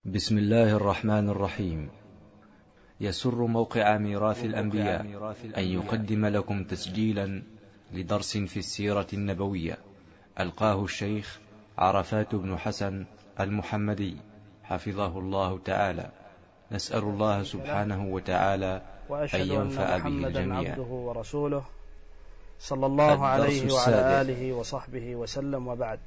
بسم الله الرحمن الرحيم. يسر موقع ميراث الأنبياء أن يقدم لكم تسجيلا لدرس في السيرة النبوية ألقاه الشيخ عرفات بن حسن المحمدي حفظه الله تعالى. نسأل الله سبحانه وتعالى أن ينفع به جميعا. عبده ورسوله صلى الله عليه وعلى آله وصحبه وسلم، وبعد.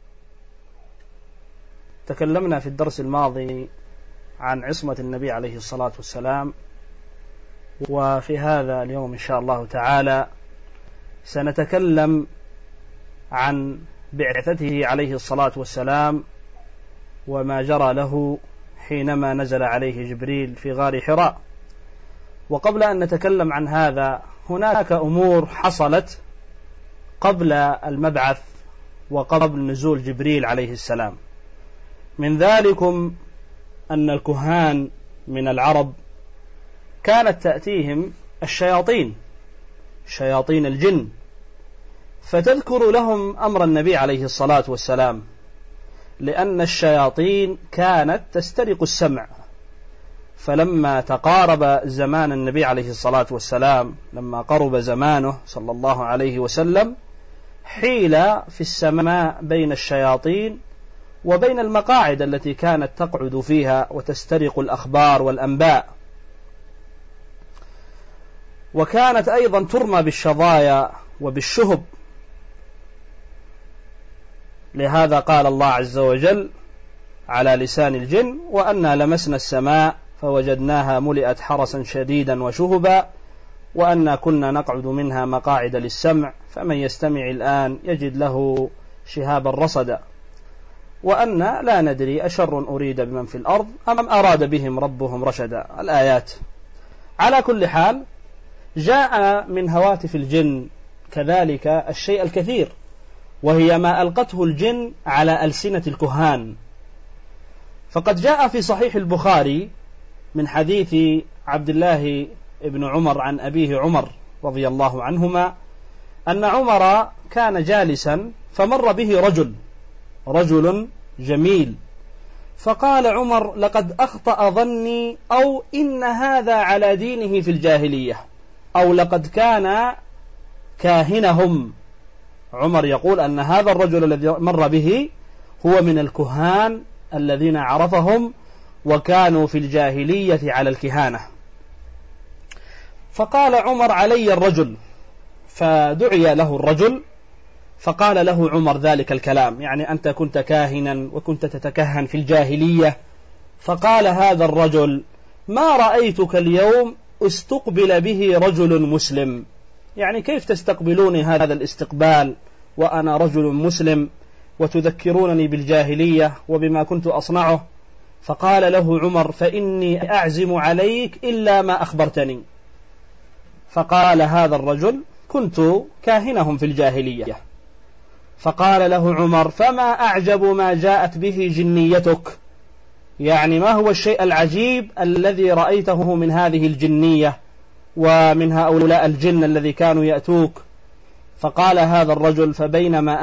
تكلمنا في الدرس الماضي عن عصمة النبي عليه الصلاة والسلام، وفي هذا اليوم إن شاء الله تعالى سنتكلم عن بعثته عليه الصلاة والسلام وما جرى له حينما نزل عليه جبريل في غار حراء. وقبل أن نتكلم عن هذا، هناك أمور حصلت قبل المبعث وقبل نزول جبريل عليه السلام. من ذلكم أن الكهان من العرب كانت تأتيهم الشياطين، شياطين الجن، فتذكر لهم أمر النبي عليه الصلاة والسلام، لأن الشياطين كانت تسترق السمع. فلما تقارب زمان النبي عليه الصلاة والسلام، لما قرب زمانه صلى الله عليه وسلم، حيل في السماء بين الشياطين وبين المقاعد التي كانت تقعد فيها وتسترق الأخبار والأنباء، وكانت أيضا ترمى بالشظايا وبالشهب. لهذا قال الله عز وجل على لسان الجن: وأنا لمسنا السماء فوجدناها ملئت حرسا شديدا وشهبا وأنا كنا نقعد منها مقاعد للسمع فمن يستمع الآن يجد له شهابا رصدا وأنا لا ندري أشر أريد بمن في الأرض أم أراد بهم ربهم رشدا. الآيات. على كل حال، جاء من هواتف الجن كذلك الشيء الكثير، وهي ما ألقته الجن على ألسنة الكهان. فقد جاء في صحيح البخاري من حديث عبد الله بن عمر عن أبيه عمر رضي الله عنهما أن عمر كان جالسا فمر به رجل جميل، فقال عمر: لقد أخطأ ظني، أو إن هذا على دينه في الجاهلية، أو لقد كان كاهنهم. عمر يقول أن هذا الرجل الذي مر به هو من الكهان الذين عرفهم وكانوا في الجاهلية على الكهانة. فقال عمر: علي الرجل. فدعي له الرجل فقال له عمر ذلك الكلام، يعني أنت كنت كاهنا وكنت تتكهن في الجاهلية. فقال هذا الرجل: ما رأيتك اليوم استقبل به رجل مسلم، يعني كيف تستقبلوني هذا الاستقبال وأنا رجل مسلم وتذكرونني بالجاهلية وبما كنت أصنعه؟ فقال له عمر: فإني أعزم عليك إلا ما أخبرتني. فقال هذا الرجل: كنت كاهنهم في الجاهلية. فقال له عمر: فما أعجب ما جاءت به جنيتك، يعني ما هو الشيء العجيب الذي رأيته من هذه الجنية ومن هؤلاء الجن الذي كانوا يأتوك؟ فقال هذا الرجل: فبينما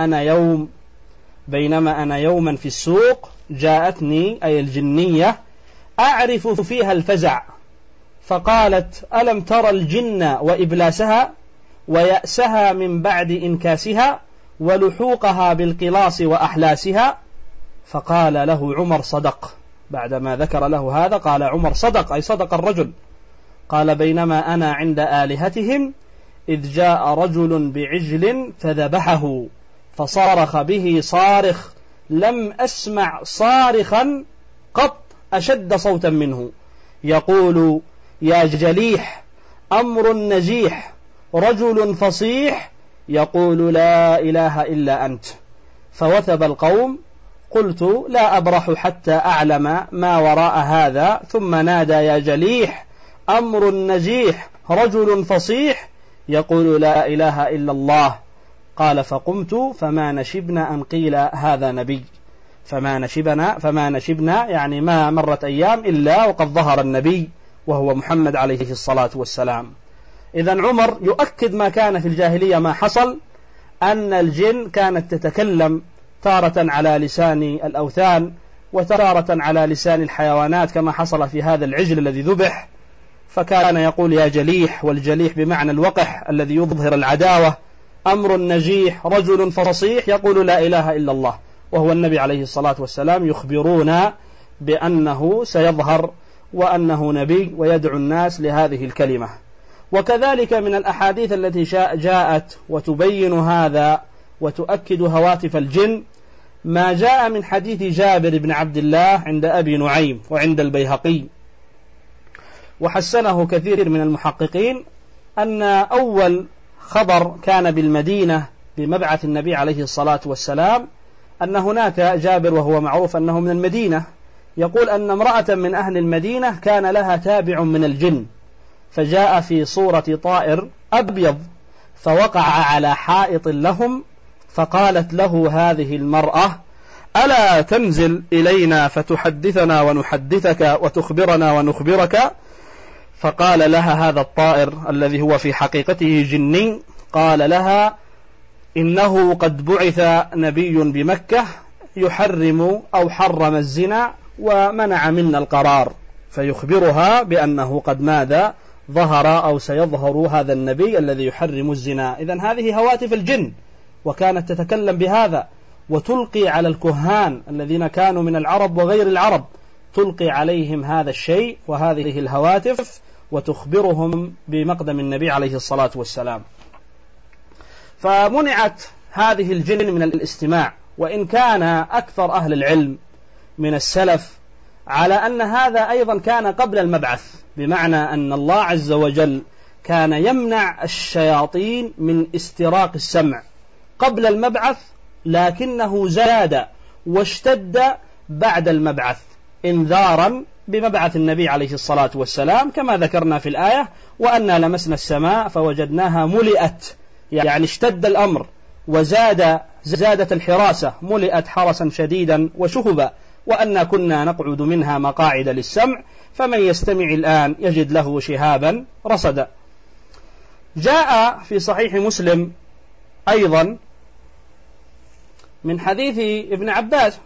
أنا يوما في السوق جاءتني أي الجنية أعرف فيها الفزع، فقالت: ألم ترى الجن وإبلاسها ويأسها من بعد إنكاسها ولحوقها بالقلاص وأحلاسها؟ فقال له عمر: صدق. بعدما ذكر له هذا قال عمر: صدق، أي صدق الرجل. قال: بينما أنا عند آلهتهم إذ جاء رجل بعجل فذبحه فصارخ به صارخ لم أسمع صارخا قط أشد صوتا منه، يقول: يا جليح، أمر نجيح، رجل فصيح، يقول: لا إله إلا أنت. فوثب القوم. قلت: لا أبرح حتى أعلم ما وراء هذا. ثم نادى: يا جليح، أمر نجيح، رجل فصيح، يقول: لا إله إلا الله. قال: فقمت فما نشبنا أن قيل هذا نبي. فما نشبنا يعني ما مرت أيام إلا وقد ظهر النبي وهو محمد عليه الصلاة والسلام. إذن عمر يؤكد ما كان في الجاهلية، ما حصل أن الجن كانت تتكلم تارة على لسان الأوثان وتارة على لسان الحيوانات كما حصل في هذا العجل الذي ذبح، فكان يقول يا جليح، والجليح بمعنى الوقح الذي يظهر العداوة. أمر نجيح، رجل فصيح يقول لا إله إلا الله، وهو النبي عليه الصلاة والسلام يخبرون بأنه سيظهر وأنه نبي ويدعو الناس لهذه الكلمة. وكذلك من الأحاديث التي جاءت وتبين هذا وتؤكد هواتف الجن ما جاء من حديث جابر بن عبد الله عند أبي نعيم وعند البيهقي، وحسنه كثير من المحققين، أن أول خبر كان بالمدينة بمبعث النبي عليه الصلاة والسلام أن هناك جابر، وهو معروف أنه من المدينة، يقول أن امرأة من أهل المدينة كان لها تابع من الجن، فجاء في صورة طائر أبيض فوقع على حائط لهم، فقالت له هذه المرأة ألا تنزل إلينا فتحدثنا ونحدثك وتخبرنا ونخبرك؟ فقال لها هذا الطائر الذي هو في حقيقته جني، قال لها إنه قد بعث نبي بمكة يحرم أو حرم الزنا ومنع منا القرار، فيخبرها بأنه قد ماذا ظهر أو سيظهر هذا النبي الذي يحرم الزنا. إذن هذه هواتف الجن، وكانت تتكلم بهذا وتلقي على الكهان الذين كانوا من العرب وغير العرب، تلقي عليهم هذا الشيء وهذه الهواتف وتخبرهم بمقدم النبي عليه الصلاة والسلام. فمنعت هذه الجن من الاستماع، وإن كان أكثر أهل العلم من السلف على أن هذا أيضا كان قبل المبعث، بمعنى أن الله عز وجل كان يمنع الشياطين من استراق السمع قبل المبعث، لكنه زاد واشتد بعد المبعث انذارا بمبعث النبي عليه الصلاة والسلام، كما ذكرنا في الآية وأنا لمسنا السماء فوجدناها ملئت، يعني اشتد الأمر زادت الحراسة، ملئت حرسا شديدا وشهبا، وأنا كنا نقعد منها مقاعد للسمع فمن يستمع الآن يجد له شهابا رصدا. جاء في صحيح مسلم أيضا من حديث ابن عباس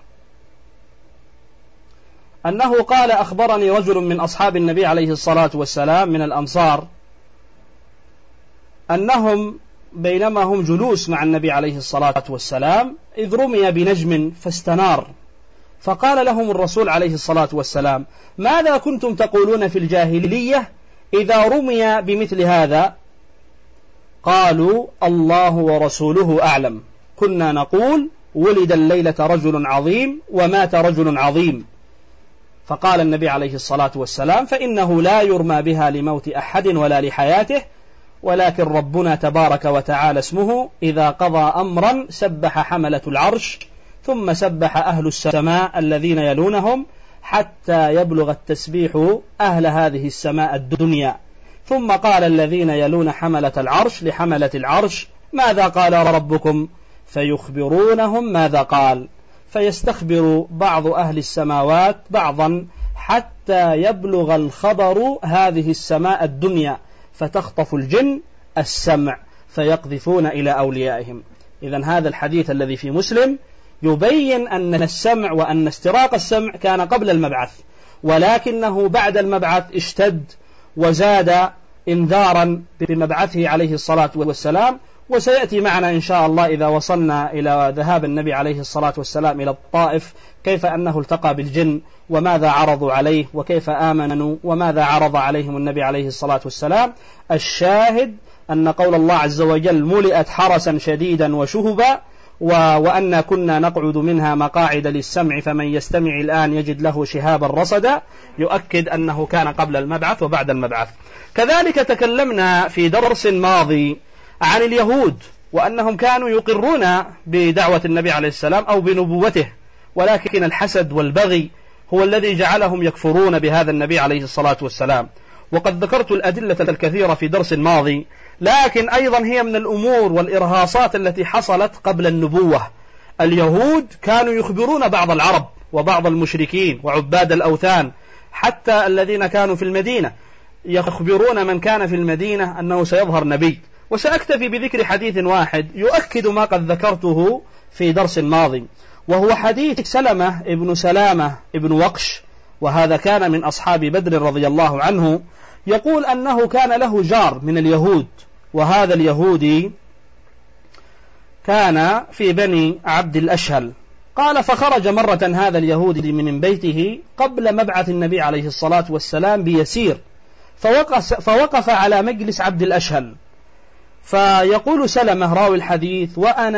أنه قال أخبرني رجل من أصحاب النبي عليه الصلاة والسلام من الأنصار أنهم بينما هم جلوس مع النبي عليه الصلاة والسلام إذ رمي بنجم فاستنار، فقال لهم الرسول عليه الصلاة والسلام ماذا كنتم تقولون في الجاهلية إذا رمي بمثل هذا؟ قالوا الله ورسوله أعلم، كنا نقول ولد الليلة رجل عظيم ومات رجل عظيم. فقال النبي عليه الصلاة والسلام فإنه لا يرمى بها لموت أحد ولا لحياته، ولكن ربنا تبارك وتعالى اسمه إذا قضى أمرا سبح حملة العرش ثم سبح أهل السماء الذين يلونهم حتى يبلغ التسبيح أهل هذه السماء الدنيا، ثم قال الذين يلون حملة العرش لحملة العرش ماذا قال ربكم؟ فيخبرونهم ماذا قال، فيستخبر بعض أهل السماوات بعضا حتى يبلغ الخبر هذه السماء الدنيا، فتخطف الجن السمع فيقذفون إلى أوليائهم. إذن هذا الحديث الذي في مسلم يبين أن السمع وأن استراق السمع كان قبل المبعث، ولكنه بعد المبعث اشتد وزاد انذارا بمبعثه عليه الصلاة والسلام. وسيأتي معنا إن شاء الله إذا وصلنا إلى ذهاب النبي عليه الصلاة والسلام إلى الطائف كيف أنه التقى بالجن وماذا عرضوا عليه وكيف آمنوا وماذا عرض عليهم النبي عليه الصلاة والسلام. الشاهد أن قول الله عز وجل ملئت حرسا شديدا وشهبا وأن كنا نقعد منها مقاعد للسمع فمن يستمع الآن يجد له شهابا رصدا، يؤكد أنه كان قبل المبعث وبعد المبعث. كذلك تكلمنا في درس ماضي عن اليهود وأنهم كانوا يقرون بدعوة النبي عليه السلام أو بنبوته، ولكن الحسد والبغي هو الذي جعلهم يكفرون بهذا النبي عليه الصلاة والسلام. وقد ذكرت الأدلة الكثيرة في درس ماضي، لكن أيضا هي من الأمور والإرهاصات التي حصلت قبل النبوة. اليهود كانوا يخبرون بعض العرب وبعض المشركين وعباد الأوثان حتى الذين كانوا في المدينة، يخبرون من كان في المدينة أنه سيظهر نبي. وسأكتفي بذكر حديث واحد يؤكد ما قد ذكرته في درس ماضي، وهو حديث سلمة ابن سلامة ابن وقش، وهذا كان من أصحاب بدر رضي الله عنه، يقول أنه كان له جار من اليهود، وهذا اليهودي كان في بني عبد الأشهل. قال فخرج مرة هذا اليهودي من بيته قبل مبعث النبي عليه الصلاة والسلام بيسير، فوقف على مجلس عبد الأشهل، فيقول سلمة راوي الحديث: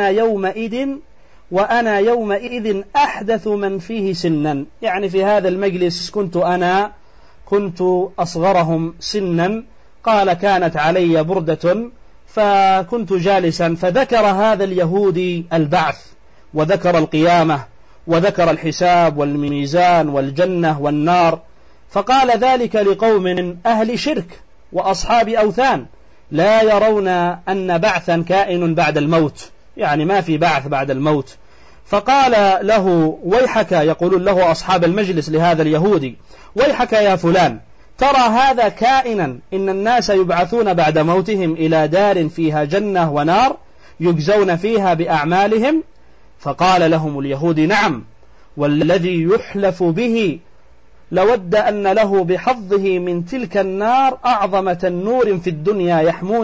وأنا يومئذ أحدث من فيه سنا، يعني في هذا المجلس كنت أصغرهم سنا. قال كانت علي بردة فكنت جالسا، فذكر هذا اليهودي البعث، وذكر القيامة، وذكر الحساب والميزان والجنة والنار، فقال ذلك لقوم أهل شرك وأصحاب أوثان لا يرون أن بعثا كائن بعد الموت، يعني ما في بعث بعد الموت. فقال له: ويحك، يقولون له أصحاب المجلس لهذا اليهودي: ويحك يا فلان، ترى هذا كائنا، إن الناس يبعثون بعد موتهم إلى دار فيها جنة ونار يجزون فيها بأعمالهم. فقال لهم اليهودي: نعم، والذي يحلف به لود أن له بحظه من تلك النار أعظم تنور في الدنيا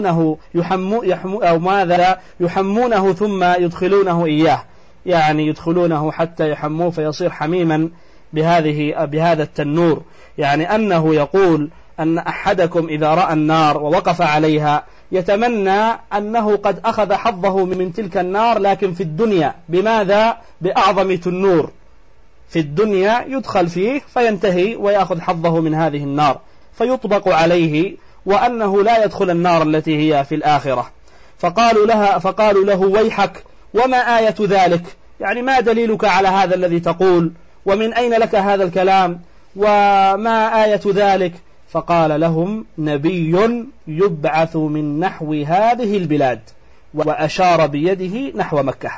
يحمونه ثم يدخلونه إياه، يعني يدخلونه حتى يحموه فيصير حميما بهذا التنور. يعني أنه يقول أن أحدكم إذا رأى النار ووقف عليها يتمنى أنه قد أخذ حظه من تلك النار، لكن في الدنيا. بماذا؟ بأعظم تنور في الدنيا يدخل فيه فينتهي ويأخذ حظه من هذه النار فيطبق عليه، وأنه لا يدخل النار التي هي في الآخرة. فقالوا له: ويحك، وما آية ذلك؟ يعني ما دليلك على هذا الذي تقول؟ ومن أين لك هذا الكلام؟ وما آية ذلك؟ فقال لهم: نبي يبعث من نحو هذه البلاد، وأشار بيده نحو مكة.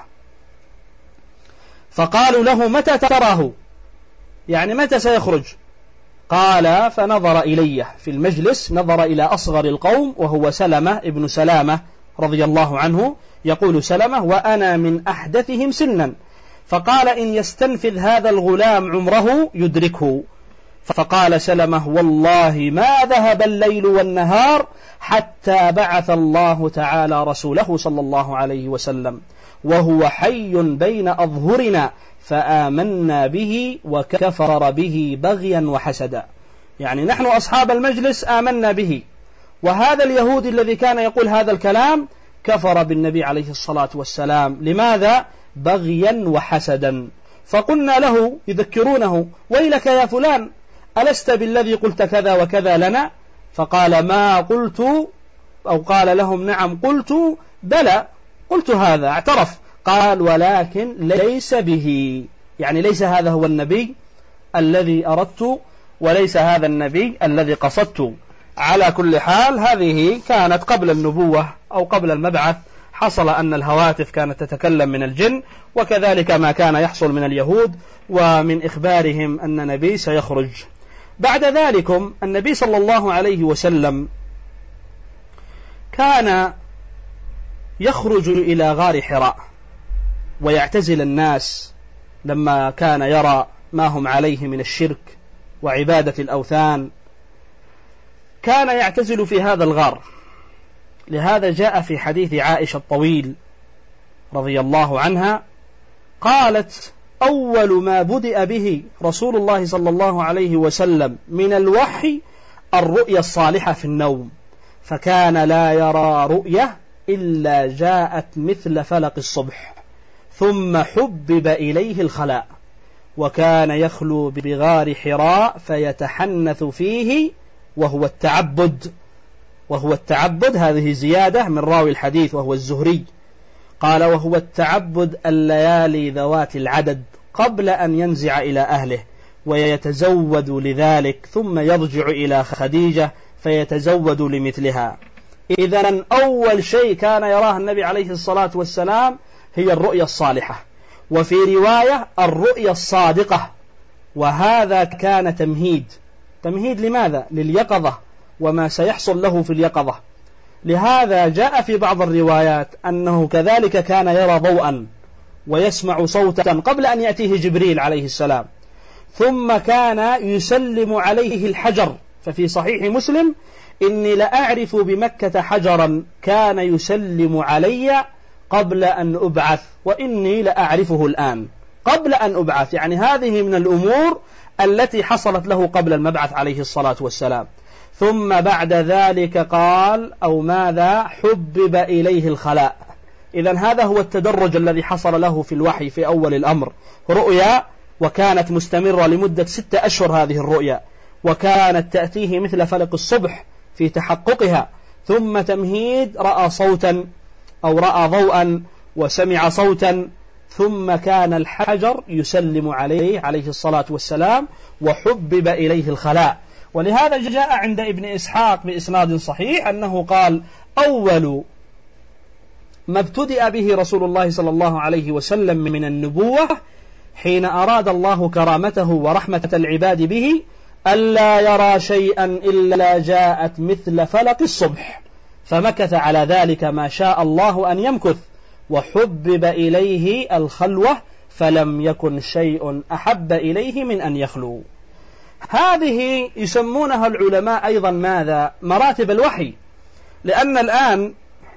فقالوا له: متى تراه؟ يعني متى سيخرج؟ قال: فنظر إلي في المجلس، نظر إلى أصغر القوم وهو سلمة ابن سلامة رضي الله عنه. يقول سلمة: وأنا من أحدثهم سنا. فقال: إن يستنفذ هذا الغلام عمره يدركه. فقال سلمة: والله ما ذهب الليل والنهار حتى بعث الله تعالى رسوله صلى الله عليه وسلم، وهو حي بين أظهرنا، فآمنا به وكفر به بغيا وحسدا. يعني نحن أصحاب المجلس آمنا به، وهذا اليهودي الذي كان يقول هذا الكلام كفر بالنبي عليه الصلاة والسلام. لماذا؟ بغيا وحسدا. فقلنا له يذكرونه: ويلك يا فلان، ألست بالذي قلت كذا وكذا لنا؟ فقال: ما قلت، أو قال لهم: نعم قلت، بلى قلت هذا، اعترف. قال: ولكن ليس به، يعني ليس هذا هو النبي الذي أردت، وليس هذا النبي الذي قصدت. على كل حال هذه كانت قبل النبوة أو قبل المبعث. حصل أن الهواتف كانت تتكلم من الجن، وكذلك ما كان يحصل من اليهود ومن إخبارهم أن نبي سيخرج. بعد ذلك النبي صلى الله عليه وسلم كان يخرج إلى غار حراء ويعتزل الناس لما كان يرى ما هم عليه من الشرك وعبادة الأوثان، كان يعتزل في هذا الغار. لهذا جاء في حديث عائشة الطويل رضي الله عنها قالت: أول ما بدأ به رسول الله صلى الله عليه وسلم من الوحي الرؤيا الصالحة في النوم، فكان لا يرى رؤية إلا جاءت مثل فلق الصبح، ثم حبب إليه الخلاء، وكان يخلو بغار حراء فيتحنث فيه وهو التعبد. هذه زيادة من راوي الحديث وهو الزهري، قال: وهو التعبد الليالي ذوات العدد قبل أن ينزع إلى أهله، ويتزود لذلك، ثم يرجع إلى خديجة فيتزود لمثلها. إذن أول شيء كان يراه النبي عليه الصلاة والسلام هي الرؤيا الصالحة، وفي رواية الرؤيا الصادقة، وهذا كان تمهيد لماذا؟ لليقظة وما سيحصل له في اليقظة. لهذا جاء في بعض الروايات أنه كذلك كان يرى ضوءا، ويسمع صوتا قبل أن يأتيه جبريل عليه السلام، ثم كان يسلم عليه الحجر. ففي صحيح مسلم: إني لأعرف بمكة حجرا كان يسلم علي قبل أن أبعث وإني لأعرفه الآن. قبل أن أبعث يعني هذه من الأمور التي حصلت له قبل المبعث عليه الصلاة والسلام. ثم بعد ذلك قال أو ماذا حبب إليه الخلاء. إذن هذا هو التدرج الذي حصل له في الوحي في أول الأمر. رؤيا وكانت مستمرة لمدة 6 أشهر هذه الرؤيا، وكانت تأتيه مثل فلق الصبح في تحققها، ثم تمهيد رأى صوتا أو رأى ضوءا وسمع صوتا، ثم كان الحجر يسلم عليه الصلاة والسلام وحبب إليه الخلاء. ولهذا جاء عند ابن إسحاق بإسناد صحيح أنه قال: أول ما ابتدأ به رسول الله صلى الله عليه وسلم من النبوة حين أراد الله كرامته ورحمة العباد به ألا يرى شيئا إلا جاءت مثل فلق الصبح، فمكث على ذلك ما شاء الله أن يمكث، وحبب إليه الخلوة فلم يكن شيء أحب إليه من أن يخلو. هذه يسمونها العلماء أيضا ماذا؟ مراتب الوحي. لأن الآن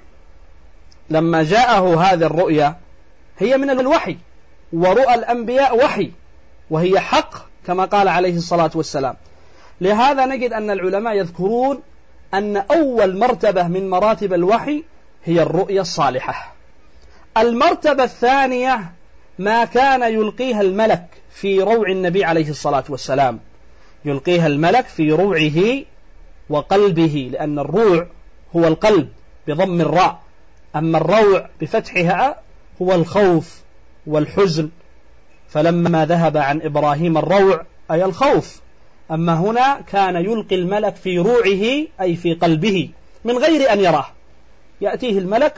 لما جاءه هذه الرؤيا هي من الوحي، ورؤى الأنبياء وحي وهي حق كما قال عليه الصلاة والسلام. لهذا نجد أن العلماء يذكرون أن أول مرتبة من مراتب الوحي هي الرؤيا الصالحة. المرتبة الثانية ما كان يلقيها الملك في روع النبي عليه الصلاة والسلام، يلقيها الملك في روعه وقلبه، لأن الروع هو القلب بضم الراء، أما الروع بفتحها هو الخوف والحزن. فلما ذهب عن إبراهيم الروع أي الخوف، أما هنا كان يلقي الملك في روعه أي في قلبه من غير أن يراه، يأتيه الملك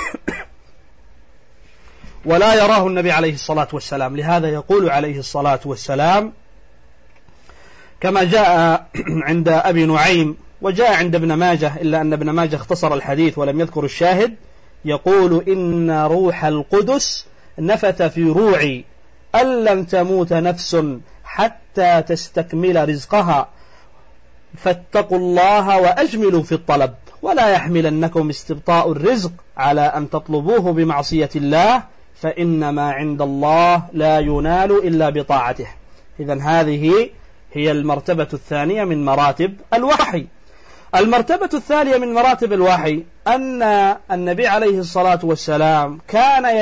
ولا يراه النبي عليه الصلاة والسلام. لهذا يقول عليه الصلاة والسلام كما جاء عند أبي نعيم وجاء عند ابن ماجه، إلا أن ابن ماجه اختصر الحديث ولم يذكر الشاهد، يقول: إن روح القدس نفث في روعي أن لن تموت نفس حتى تستكمل رزقها، فاتقوا الله وأجملوا في الطلب، ولا يحملنكم استبطاء الرزق على أن تطلبوه بمعصية الله، فإن ما عند الله لا ينال إلا بطاعته. إذن هذه هي المرتبة الثانية من مراتب الوحي. المرتبة الثانية من مراتب الوحي أن النبي عليه الصلاة والسلام كان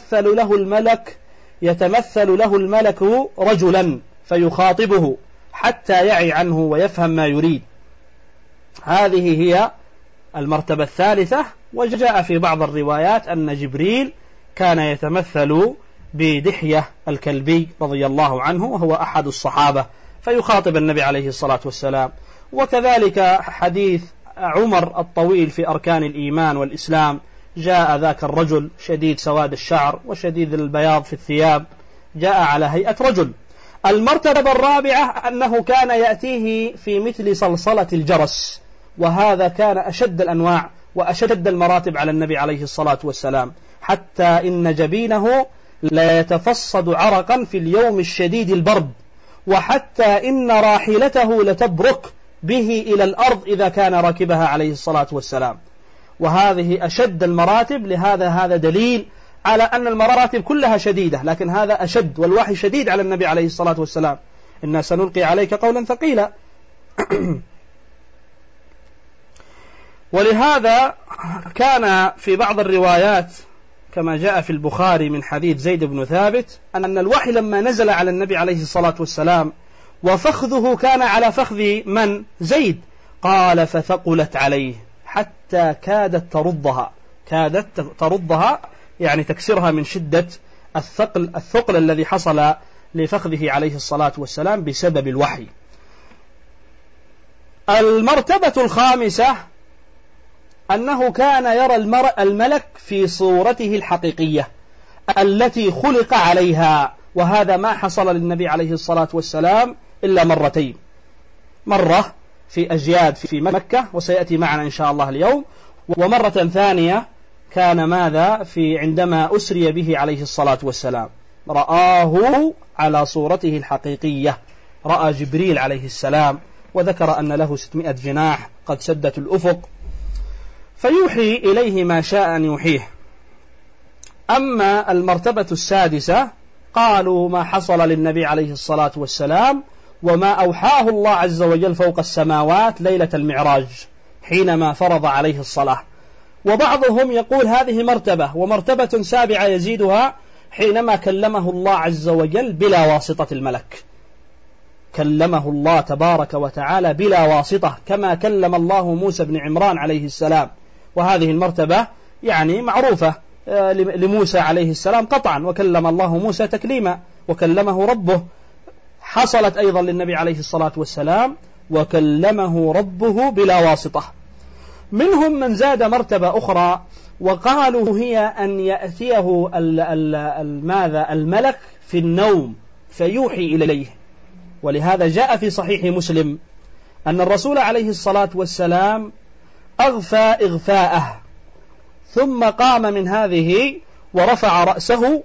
يتمثل له الملك رجلا فيخاطبه حتى يعي عنه ويفهم ما يريد. هذه هي المرتبة الثالثة. وجاء في بعض الروايات أن جبريل كان يتمثل بدحية الكلبي رضي الله عنه وهو أحد الصحابة فيخاطب النبي عليه الصلاة والسلام. وكذلك حديث عمر الطويل في أركان الإيمان والإسلام، جاء ذاك الرجل شديد سواد الشعر وشديد البياض في الثياب، جاء على هيئة رجل. المرتبة الرابعة أنه كان يأتيه في مثل صلصلة الجرس، وهذا كان أشد الأنواع وأشد المراتب على النبي عليه الصلاة والسلام، حتى إن جبينه لا يتفصد عرقا في اليوم الشديد البرد، وحتى إن راحلته لتبرك به إلى الأرض إذا كان راكبها عليه الصلاة والسلام. وهذه أشد المراتب. لهذا هذا دليل على أن المراتب كلها شديدة، لكن هذا أشد، والوحي شديد على النبي عليه الصلاة والسلام. إنا سنلقي عليك قولا ثقيلا. ولهذا كان في بعض الروايات كما جاء في البخاري من حديث زيد بن ثابت أن الوحي لما نزل على النبي عليه الصلاة والسلام وفخذه كان على فخذ من؟ زيد. قال: فثقلت عليه حتى كادت ترضها يعني تكسرها من شدة الثقل الذي حصل لفخذه عليه الصلاة والسلام بسبب الوحي. المرتبة الخامسة أنه كان يرى الملك في صورته الحقيقية التي خلق عليها، وهذا ما حصل للنبي عليه الصلاة والسلام إلا مرتين، مرة في أجياد في مكة وسيأتي معنا إن شاء الله اليوم، ومرة ثانية كان ماذا عندما أسري به عليه الصلاة والسلام رآه على صورته الحقيقية، رأى جبريل عليه السلام، وذكر أن له 600 جناح قد سدت الأفق، فيوحي إليه ما شاء أن يوحيه. أما المرتبة السادسة قالوا ما حصل للنبي عليه الصلاة والسلام وما أوحاه الله عز وجل فوق السماوات ليلة المعراج حينما فرض عليه الصلاة. وبعضهم يقول هذه مرتبة، ومرتبة سابعة يزيدها حينما كلمه الله عز وجل بلا واسطة الملك، كلمه الله تبارك وتعالى بلا واسطة كما كلم الله موسى بن عمران عليه السلام، وهذه المرتبة يعني معروفة لموسى عليه السلام قطعا، وكلم الله موسى تكليما وكلمه ربه. حصلت أيضا للنبي عليه الصلاة والسلام وكلمه ربه بلا واسطة. منهم من زاد مرتبة أخرى وقالوا هي أن يأتيه الملك في النوم فيوحي إليه. ولهذا جاء في صحيح مسلم أن الرسول عليه الصلاة والسلام أغفى إغفاءه ثم قام من هذه ورفع رأسه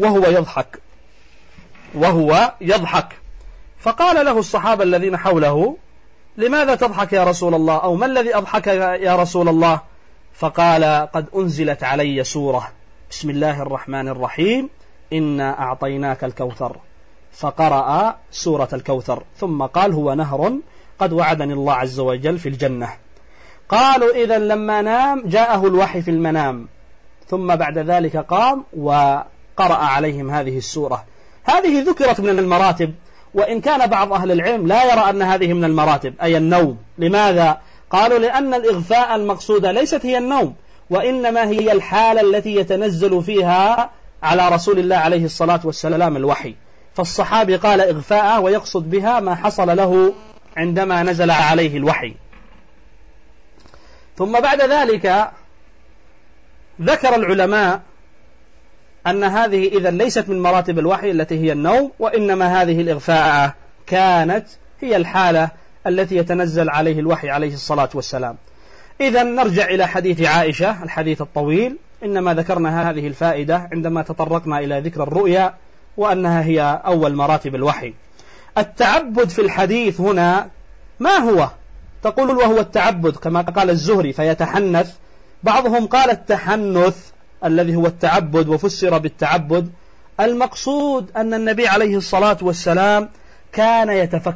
وهو يضحك فقال له الصحابة الذين حوله لماذا تضحك يا رسول الله، أو ما الذي أضحك يا رسول الله؟ فقال قد أنزلت علي سورة بسم الله الرحمن الرحيم إنا أعطيناك الكوثر، فقرأ سورة الكوثر ثم قال هو نهر قد وعدني الله عز وجل في الجنة. قالوا إذا لما نام جاءه الوحي في المنام ثم بعد ذلك قام وقرأ عليهم هذه السورة. هذه ذكرت من المراتب، وإن كان بعض أهل العلم لا يرى أن هذه من المراتب أي النوم. لماذا؟ قالوا لأن الإغفاء المقصودة ليست هي النوم، وإنما هي الحالة التي يتنزل فيها على رسول الله عليه الصلاة والسلام الوحي. فالصحابي قال إغفاء ويقصد بها ما حصل له عندما نزل عليه الوحي. ثم بعد ذلك ذكر العلماء أن هذه إذن ليست من مراتب الوحي التي هي النوم، وإنما هذه الإغفاء كانت هي الحالة التي يتنزل عليه الوحي عليه الصلاة والسلام. إذن نرجع إلى حديث عائشة الحديث الطويل، إنما ذكرنا هذه الفائدة عندما تطرقنا إلى ذكر الرؤيا وأنها هي أول مراتب الوحي. التعبد في الحديث هنا ما هو؟ تقول وهو التعبد كما قال الزهري فيتحنث، بعضهم قال التحنث الذي هو التعبد وفسر بالتعبد. المقصود أن النبي عليه الصلاة والسلام كان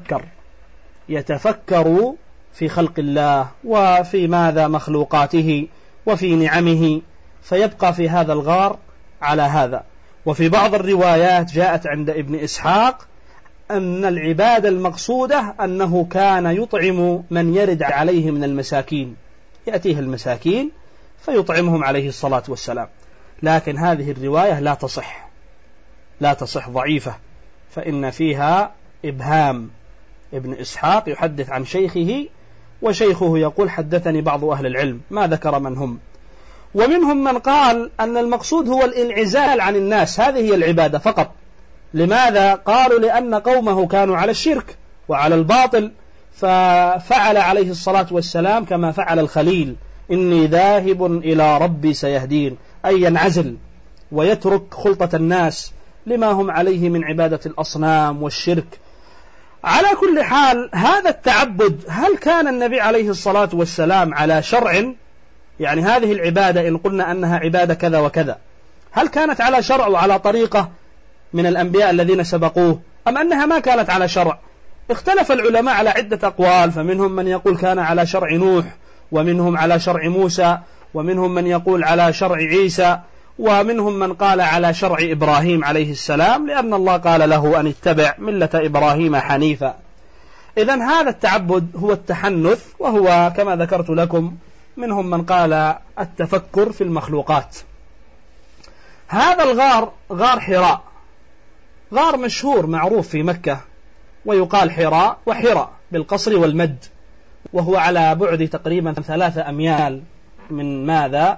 يتفكر في خلق الله وفي ماذا مخلوقاته وفي نعمه، فيبقى في هذا الغار على هذا. وفي بعض الروايات جاءت عند ابن إسحاق أن العبادة المقصودة أنه كان يطعم من يرد عليه من المساكين، يأتيه المساكين فيطعمهم عليه الصلاة والسلام. لكن هذه الرواية لا تصح ضعيفة، فإن فيها إبهام. ابن إسحاق يحدث عن شيخه وشيخه يقول حدثني بعض أهل العلم، ما ذكر من هم. ومنهم من قال أن المقصود هو الانعزال عن الناس، هذه هي العبادة فقط. لماذا؟ قالوا لأن قومه كانوا على الشرك وعلى الباطل، ففعل عليه الصلاة والسلام كما فعل الخليل إني ذاهب إلى ربي سيهدين، أي ينعزل ويترك خلطة الناس لما هم عليه من عبادة الأصنام والشرك. على كل حال هذا التعبد هل كان النبي عليه الصلاة والسلام على شرع؟ يعني هذه العبادة إن قلنا أنها عبادة كذا وكذا، هل كانت على شرع وعلى طريقة من الأنبياء الذين سبقوه، أم أنها ما كانت على شرع؟ اختلف العلماء على عدة أقوال، فمنهم من يقول كان على شرع نوح، ومنهم على شرع موسى، ومنهم من يقول على شرع عيسى، ومنهم من قال على شرع إبراهيم عليه السلام، لأن الله قال له أن اتبع ملة إبراهيم حنيفا. إذن هذا التعبد هو التحنث، وهو كما ذكرت لكم منهم من قال التفكر في المخلوقات. هذا الغار غار حراء، غار مشهور معروف في مكة، ويقال حراء وحراء بالقصر والمد، وهو على بعد تقريبا 3 أميال من ماذا؟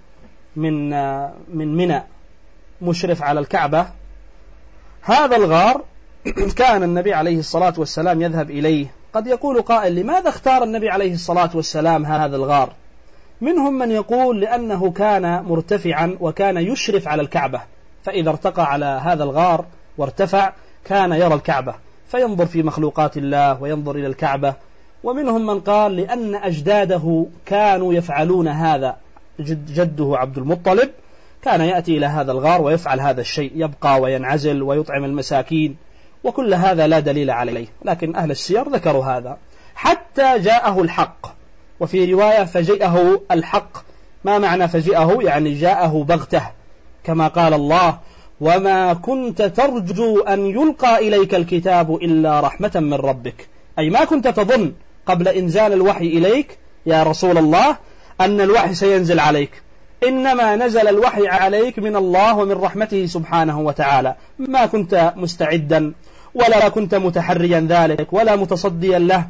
من منى، مشرف على الكعبة. هذا الغار كان النبي عليه الصلاة والسلام يذهب إليه. قد يقول قائل لماذا اختار النبي عليه الصلاة والسلام هذا الغار؟ منهم من يقول لأنه كان مرتفعا وكان يشرف على الكعبة، فإذا ارتقى على هذا الغار وارتفع كان يرى الكعبة فينظر في مخلوقات الله وينظر إلى الكعبة. ومنهم من قال لأن أجداده كانوا يفعلون هذا، جده عبد المطلب كان يأتي إلى هذا الغار ويفعل هذا الشيء، يبقى وينعزل ويطعم المساكين، وكل هذا لا دليل عليه، لكن أهل السير ذكروا هذا حتى جاءه الحق. وفي رواية فجاءه الحق، ما معنى فجاءه؟ يعني جاءه بغته، كما قال الله وما كنت ترجو أن يلقى إليك الكتاب إلا رحمة من ربك، أي ما كنت تظن قبل إنزال الوحي إليك يا رسول الله أن الوحي سينزل عليك، إنما نزل الوحي عليك من الله ومن رحمته سبحانه وتعالى، ما كنت مستعدا ولا كنت متحريا ذلك ولا متصديا له.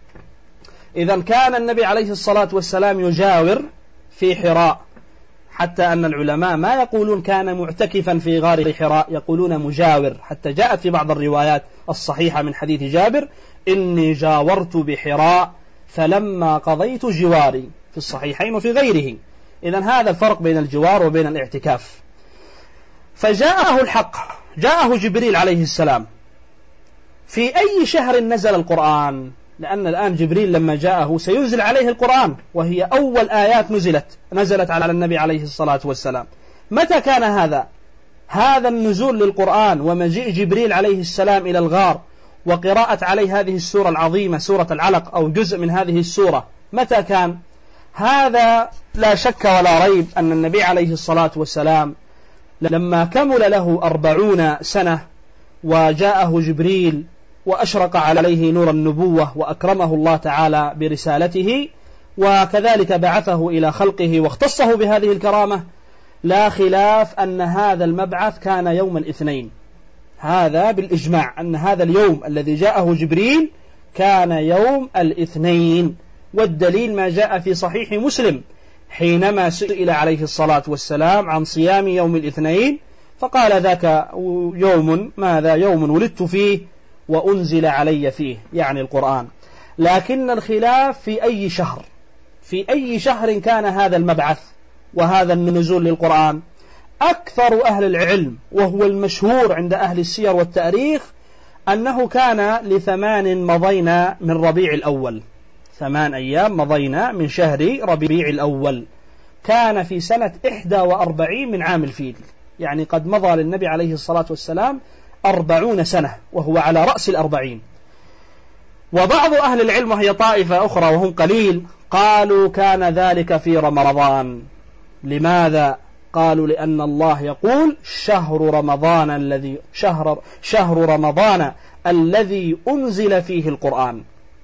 إذن كان النبي عليه الصلاة والسلام يجاور في حراء، حتى أن العلماء ما يقولون كان معتكفا في غار حراء، يقولون مجاور، حتى جاءت في بعض الروايات الصحيحة من حديث جابر إني جاورت بحراء فلما قضيت جواري، في الصحيحين وفي غيره. إذن هذا الفرق بين الجوار وبين الاعتكاف. فجاءه الحق، جاءه جبريل عليه السلام. في أي شهر نزل القرآن؟ لأن الآن جبريل لما جاءه سينزل عليه القرآن، وهي أول آيات نزلت على النبي عليه الصلاة والسلام. متى كان هذا النزول للقرآن ومجيء جبريل عليه السلام إلى الغار وقراءة عليه هذه السورة العظيمة سورة العلق أو جزء من هذه السورة؟ متى كان هذا؟ لا شك ولا ريب أن النبي عليه الصلاة والسلام لما كمل له 40 سنة وجاءه جبريل وأشرق عليه نور النبوة وأكرمه الله تعالى برسالته، وكذلك بعثه إلى خلقه واختصه بهذه الكرامة، لا خلاف أن هذا المبعث كان يوم الاثنين، هذا بالإجماع أن هذا اليوم الذي جاءه جبريل كان يوم الاثنين. والدليل ما جاء في صحيح مسلم حينما سئل عليه الصلاة والسلام عن صيام يوم الاثنين فقال ذاك يوم، ماذا؟ يوم ولدت فيه وأنزل علي فيه، يعني القرآن. لكن الخلاف في أي شهر، في أي شهر كان هذا المبعث وهذا النزول للقرآن. أكثر أهل العلم وهو المشهور عند أهل السير والتاريخ أنه كان ل8 مضينا من ربيع الأول، 8 أيام مضينا من شهر ربيع الأول، كان في سنة 41 من عام الفيل، يعني قد مضى للنبي عليه الصلاة والسلام 40 سنة وهو على رأس 40. وبعض أهل العلم وهي طائفة أخرى وهم قليل قالوا كان ذلك في رمضان. لماذا؟ قالوا لأن الله يقول شهر رمضان الذي أنزل فيه القرآن.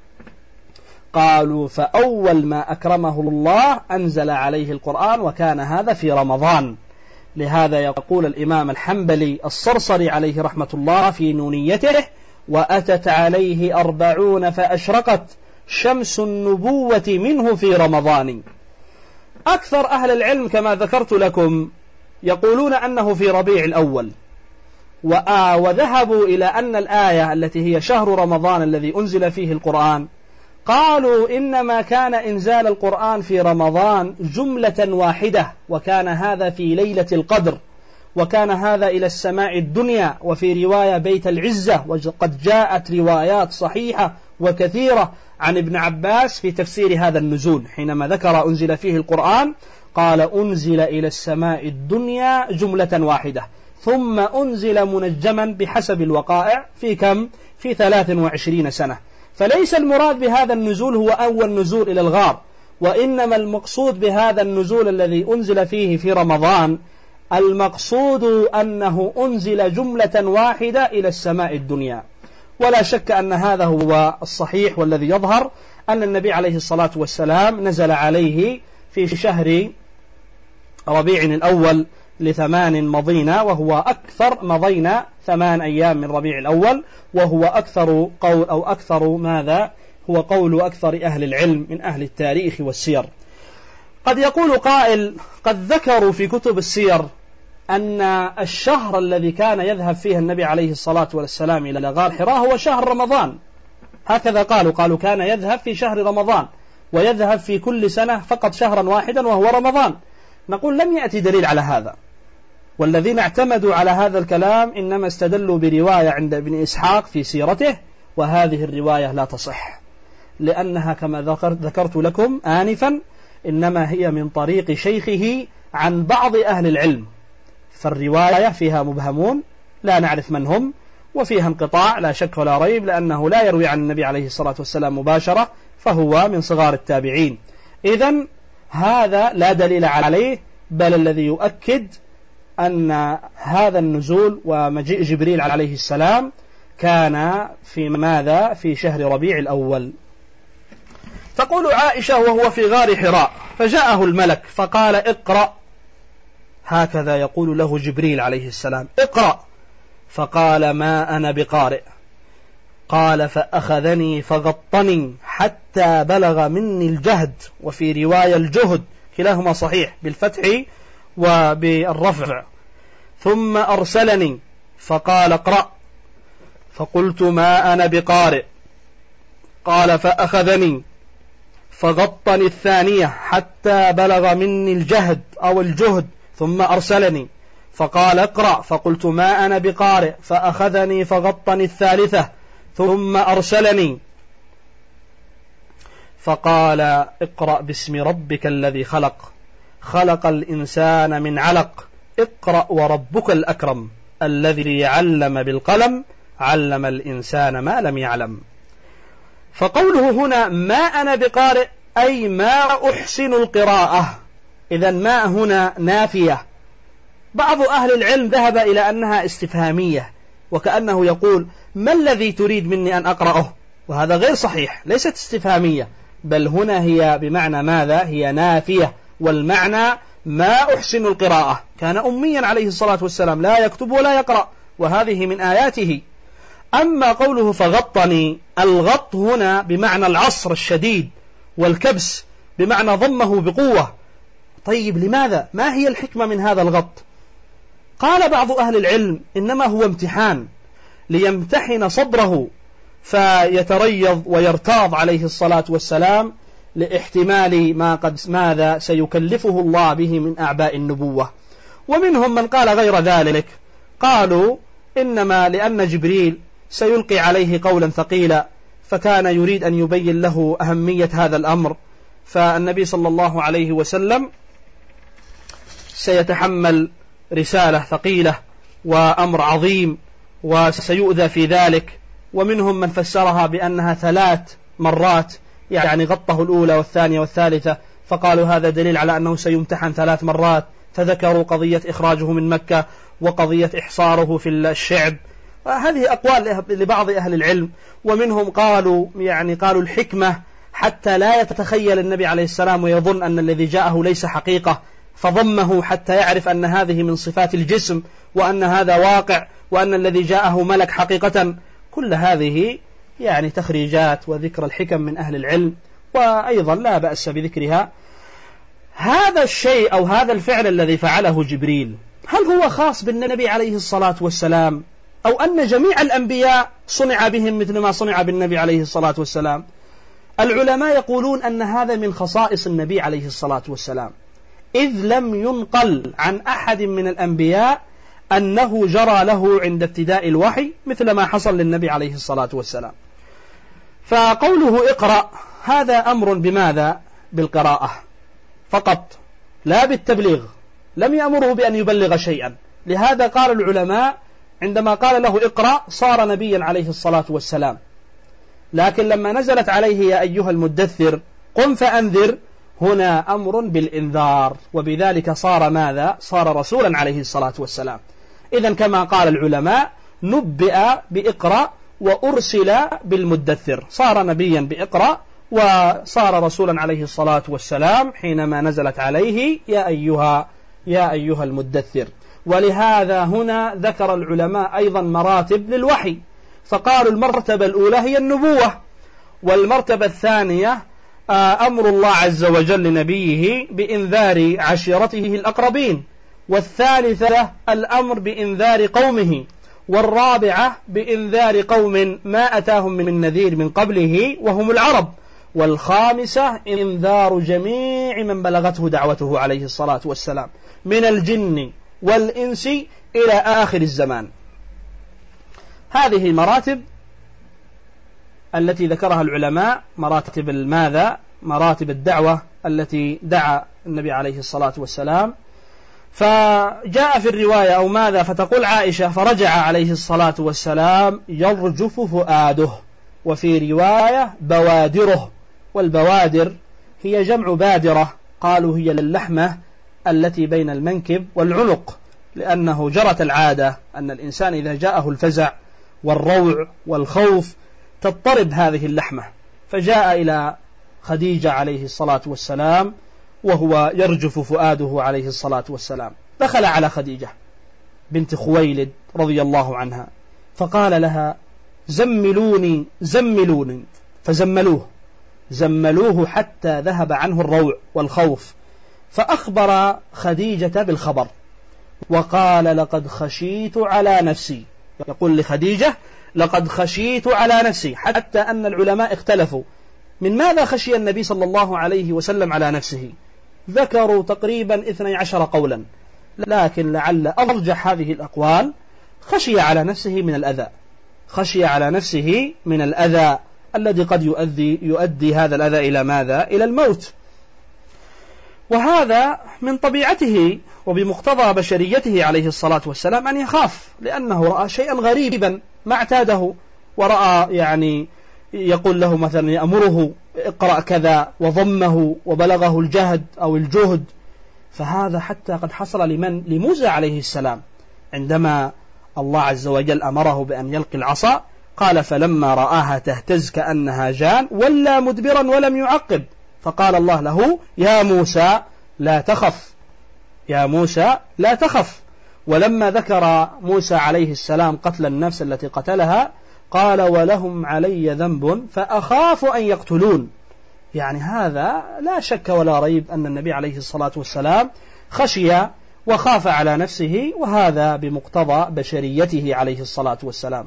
قالوا فأول ما أكرمه الله أنزل عليه القرآن وكان هذا في رمضان. لهذا يقول الإمام الحنبلي الصرصري عليه رحمة الله في نونيته وأتت عليه 40 فأشرقت شمس النبوة منه في رمضان. أكثر أهل العلم كما ذكرت لكم يقولون أنه في ربيع الأول، وذهبوا إلى أن الآية التي هي شهر رمضان الذي أنزل فيه القرآن قالوا إنما كان إنزال القرآن في رمضان جملة واحدة، وكان هذا في ليلة القدر، وكان هذا إلى السماء الدنيا، وفي رواية بيت العزة. وقد جاءت روايات صحيحة وكثيرة عن ابن عباس في تفسير هذا النزول، حينما ذكر أنزل فيه القرآن قال أنزل إلى السماء الدنيا جملة واحدة، ثم أنزل منجما بحسب الوقائع في كم؟ في 23 سنة. فليس المراد بهذا النزول هو أول نزول إلى الغار، وإنما المقصود بهذا النزول الذي أنزل فيه في رمضان المقصود أنه أنزل جملة واحدة إلى السماء الدنيا. ولا شك أن هذا هو الصحيح والذي يظهر أن النبي عليه الصلاة والسلام نزل عليه في شهر ربيع الأول ل8 مضينا، وهو أكثر مضينا 8 أيام من ربيع الأول، وهو أكثر قول أو أكثر ماذا هو قول أكثر أهل العلم من أهل التاريخ والسير. قد يقول قائل قد ذكروا في كتب السير أن الشهر الذي كان يذهب فيه النبي عليه الصلاة والسلام إلى غار حراء هو شهر رمضان، هكذا قالوا كان يذهب في شهر رمضان، ويذهب في كل سنة فقط شهرا واحدا وهو رمضان. نقول لم يأتي دليل على هذا، والذين اعتمدوا على هذا الكلام إنما استدلوا برواية عند ابن إسحاق في سيرته، وهذه الرواية لا تصح، لأنها كما ذكرت لكم آنفا إنما هي من طريق شيخه عن بعض أهل العلم، فالرواية فيها مبهمون لا نعرف من هم، وفيها انقطاع لا شك ولا ريب، لأنه لا يروي عن النبي عليه الصلاة والسلام مباشرة، فهو من صغار التابعين. إذن هذا لا دليل عليه، بل الذي يؤكد أن هذا النزول ومجيء جبريل عليه السلام كان في ماذا؟ في شهر ربيع الأول. تقول عائشة: وهو في غار حراء فجاءه الملك فقال: اقرأ. هكذا يقول له جبريل عليه السلام: اقرأ. فقال: ما أنا بقارئ. قال: فأخذني فغطني حتى بلغ مني الجهد، وفي رواية الجهد، كلاهما صحيح بالفتح وبالرفع. ثم أرسلني فقال: اقرأ. فقلت: ما أنا بقارئ. قال: فأخذني فغطني الثانية حتى بلغ مني الجهد أو الجهد، ثم أرسلني فقال: اقرأ. فقلت: ما أنا بقارئ. فأخذني فغطني الثالثة ثم أرسلني فقال: اقرأ باسم ربك الذي خلق، خلق الإنسان من علق، اقرأ وربك الأكرم الذي علم بالقلم، علم الإنسان ما لم يعلم. فقوله هنا ما أنا بقارئ أي ما أحسن القراءة، إذن ما هنا نافية. بعض أهل العلم ذهب إلى أنها استفهامية، وكأنه يقول: ما الذي تريد مني أن أقرأه؟ وهذا غير صحيح، ليست استفهامية، بل هنا هي بمعنى ماذا؟ هي نافية، والمعنى ما أحسن القراءة. كان أميا عليه الصلاة والسلام لا يكتب ولا يقرأ، وهذه من آياته. أما قوله فغطني، الغط هنا بمعنى العصر الشديد، والكبس بمعنى ضمه بقوة. طيب لماذا؟ ما هي الحكمة من هذا الغط؟ قال بعض أهل العلم: إنما هو امتحان ليمتحن صبره فيتريض ويرتاض عليه الصلاة والسلام لاحتمال ما قد ماذا سيكلفه الله به من أعباء النبوة. ومنهم من قال غير ذلك، قالوا إنما لأن جبريل سيلقي عليه قولا ثقيلا، فكان يريد أن يبين له أهمية هذا الأمر، فالنبي صلى الله عليه وسلم سيتحمل رسالة ثقيلة وأمر عظيم وسيؤذى في ذلك. ومنهم من فسرها بأنها 3 مرات، يعني غطه الأولى والثانية والثالثة، فقالوا هذا دليل على أنه سيمتحن 3 مرات، فذكروا قضية إخراجه من مكة وقضية إحصاره في الشعب. هذه أقوال لبعض أهل العلم. ومنهم قالوا قالوا الحكمة حتى لا يتخيل النبي عليه السلام ويظن أن الذي جاءه ليس حقيقة، فضمه حتى يعرف أن هذه من صفات الجسم، وأن هذا واقع، وأن الذي جاءه ملك حقيقة. كل هذه تخريجات وذكر الحكم من أهل العلم، وأيضا لا بأس بذكرها. هذا الشيء أو هذا الفعل الذي فعله جبريل، هل هو خاص بالنبي عليه الصلاة والسلام، أو أن جميع الأنبياء صنع بهم مثل ما صنع بالنبي عليه الصلاة والسلام؟ العلماء يقولون أن هذا من خصائص النبي عليه الصلاة والسلام، إذ لم ينقل عن أحد من الأنبياء أنه جرى له عند ابتداء الوحي مثل ما حصل للنبي عليه الصلاة والسلام. فقوله اقرأ هذا أمر بماذا؟ بالقراءة فقط، لا بالتبليغ، لم يأمره بأن يبلغ شيئا. لهذا قال العلماء عندما قال له اقرأ صار نبيا عليه الصلاة والسلام، لكن لما نزلت عليه يا أيها المدثر قم فأنذر، هنا أمر بالإنذار، وبذلك صار ماذا؟ صار رسولا عليه الصلاة والسلام. إذن كما قال العلماء نبئ بإقرأ وأرسل بالمدثر، صار نبيا بإقرأ وصار رسولا عليه الصلاة والسلام حينما نزلت عليه يا أيها المدثر. ولهذا هنا ذكر العلماء أيضا مراتب للوحي، فقالوا المرتبة الأولى هي النبوة، والمرتبة الثانية أمر الله عز وجل لنبيه بإنذار عشيرته الأقربين، والثالثة الأمر بإنذار قومه، والرابعة بإنذار قوم ما أتاهم من النذير من قبله وهم العرب، والخامسة إنذار جميع من بلغته دعوته عليه الصلاة والسلام من الجن والإنس إلى آخر الزمان. هذه المراتب التي ذكرها العلماء، مراتب ماذا؟ مراتب الدعوة التي دعا النبي عليه الصلاة والسلام. فجاء في الرواية أو ماذا، فتقول عائشة: فرجع عليه الصلاة والسلام يرجف فؤاده، وفي رواية بوادره، والبوادر هي جمع بادرة، قالوا هي للحمة التي بين المنكب والعنق، لأنه جرت العادة أن الإنسان إذا جاءه الفزع والروع والخوف تضطرب هذه اللحمة، فجاء إلى خديجة عليه الصلاة والسلام وهو يرجف فؤاده عليه الصلاة والسلام. دخل على خديجة بنت خويلد رضي الله عنها فقال لها: زملوني زملوني، زملوه حتى ذهب عنه الروع والخوف، فأخبر خديجة بالخبر وقال: لقد خشيت على نفسي. يقول لخديجة: لقد خشيت على نفسي، حتى أن العلماء اختلفوا من ماذا خشي النبي صلى الله عليه وسلم على نفسه، ذكروا تقريبا 12 قولا، لكن لعل أرجح هذه الأقوال خشي على نفسه من الأذى، خشي على نفسه من الأذى الذي قد يؤدي هذا الأذى إلى ماذا؟ إلى الموت. وهذا من طبيعته وبمقتضى بشريته عليه الصلاة والسلام أن يخاف، لأنه رأى شيئا غريبا ما اعتاده، ورأى يعني يقول له مثلا يأمره اقرأ كذا وضمه وبلغه الجهد أو الجهد. فهذا حتى قد حصل لموسى عليه السلام عندما الله عز وجل أمره بأن يلقي العصا، قال: فلما رآها تهتز كأنها جان ولا مدبرا ولم يعقب، فقال الله له: يا موسى لا تخف، يا موسى لا تخف. ولما ذكر موسى عليه السلام قتل النفس التي قتلها قال: ولهم علي ذنب فأخاف أن يقتلون. يعني هذا لا شك ولا ريب أن النبي عليه الصلاة والسلام خشي وخاف على نفسه، وهذا بمقتضى بشريته عليه الصلاة والسلام.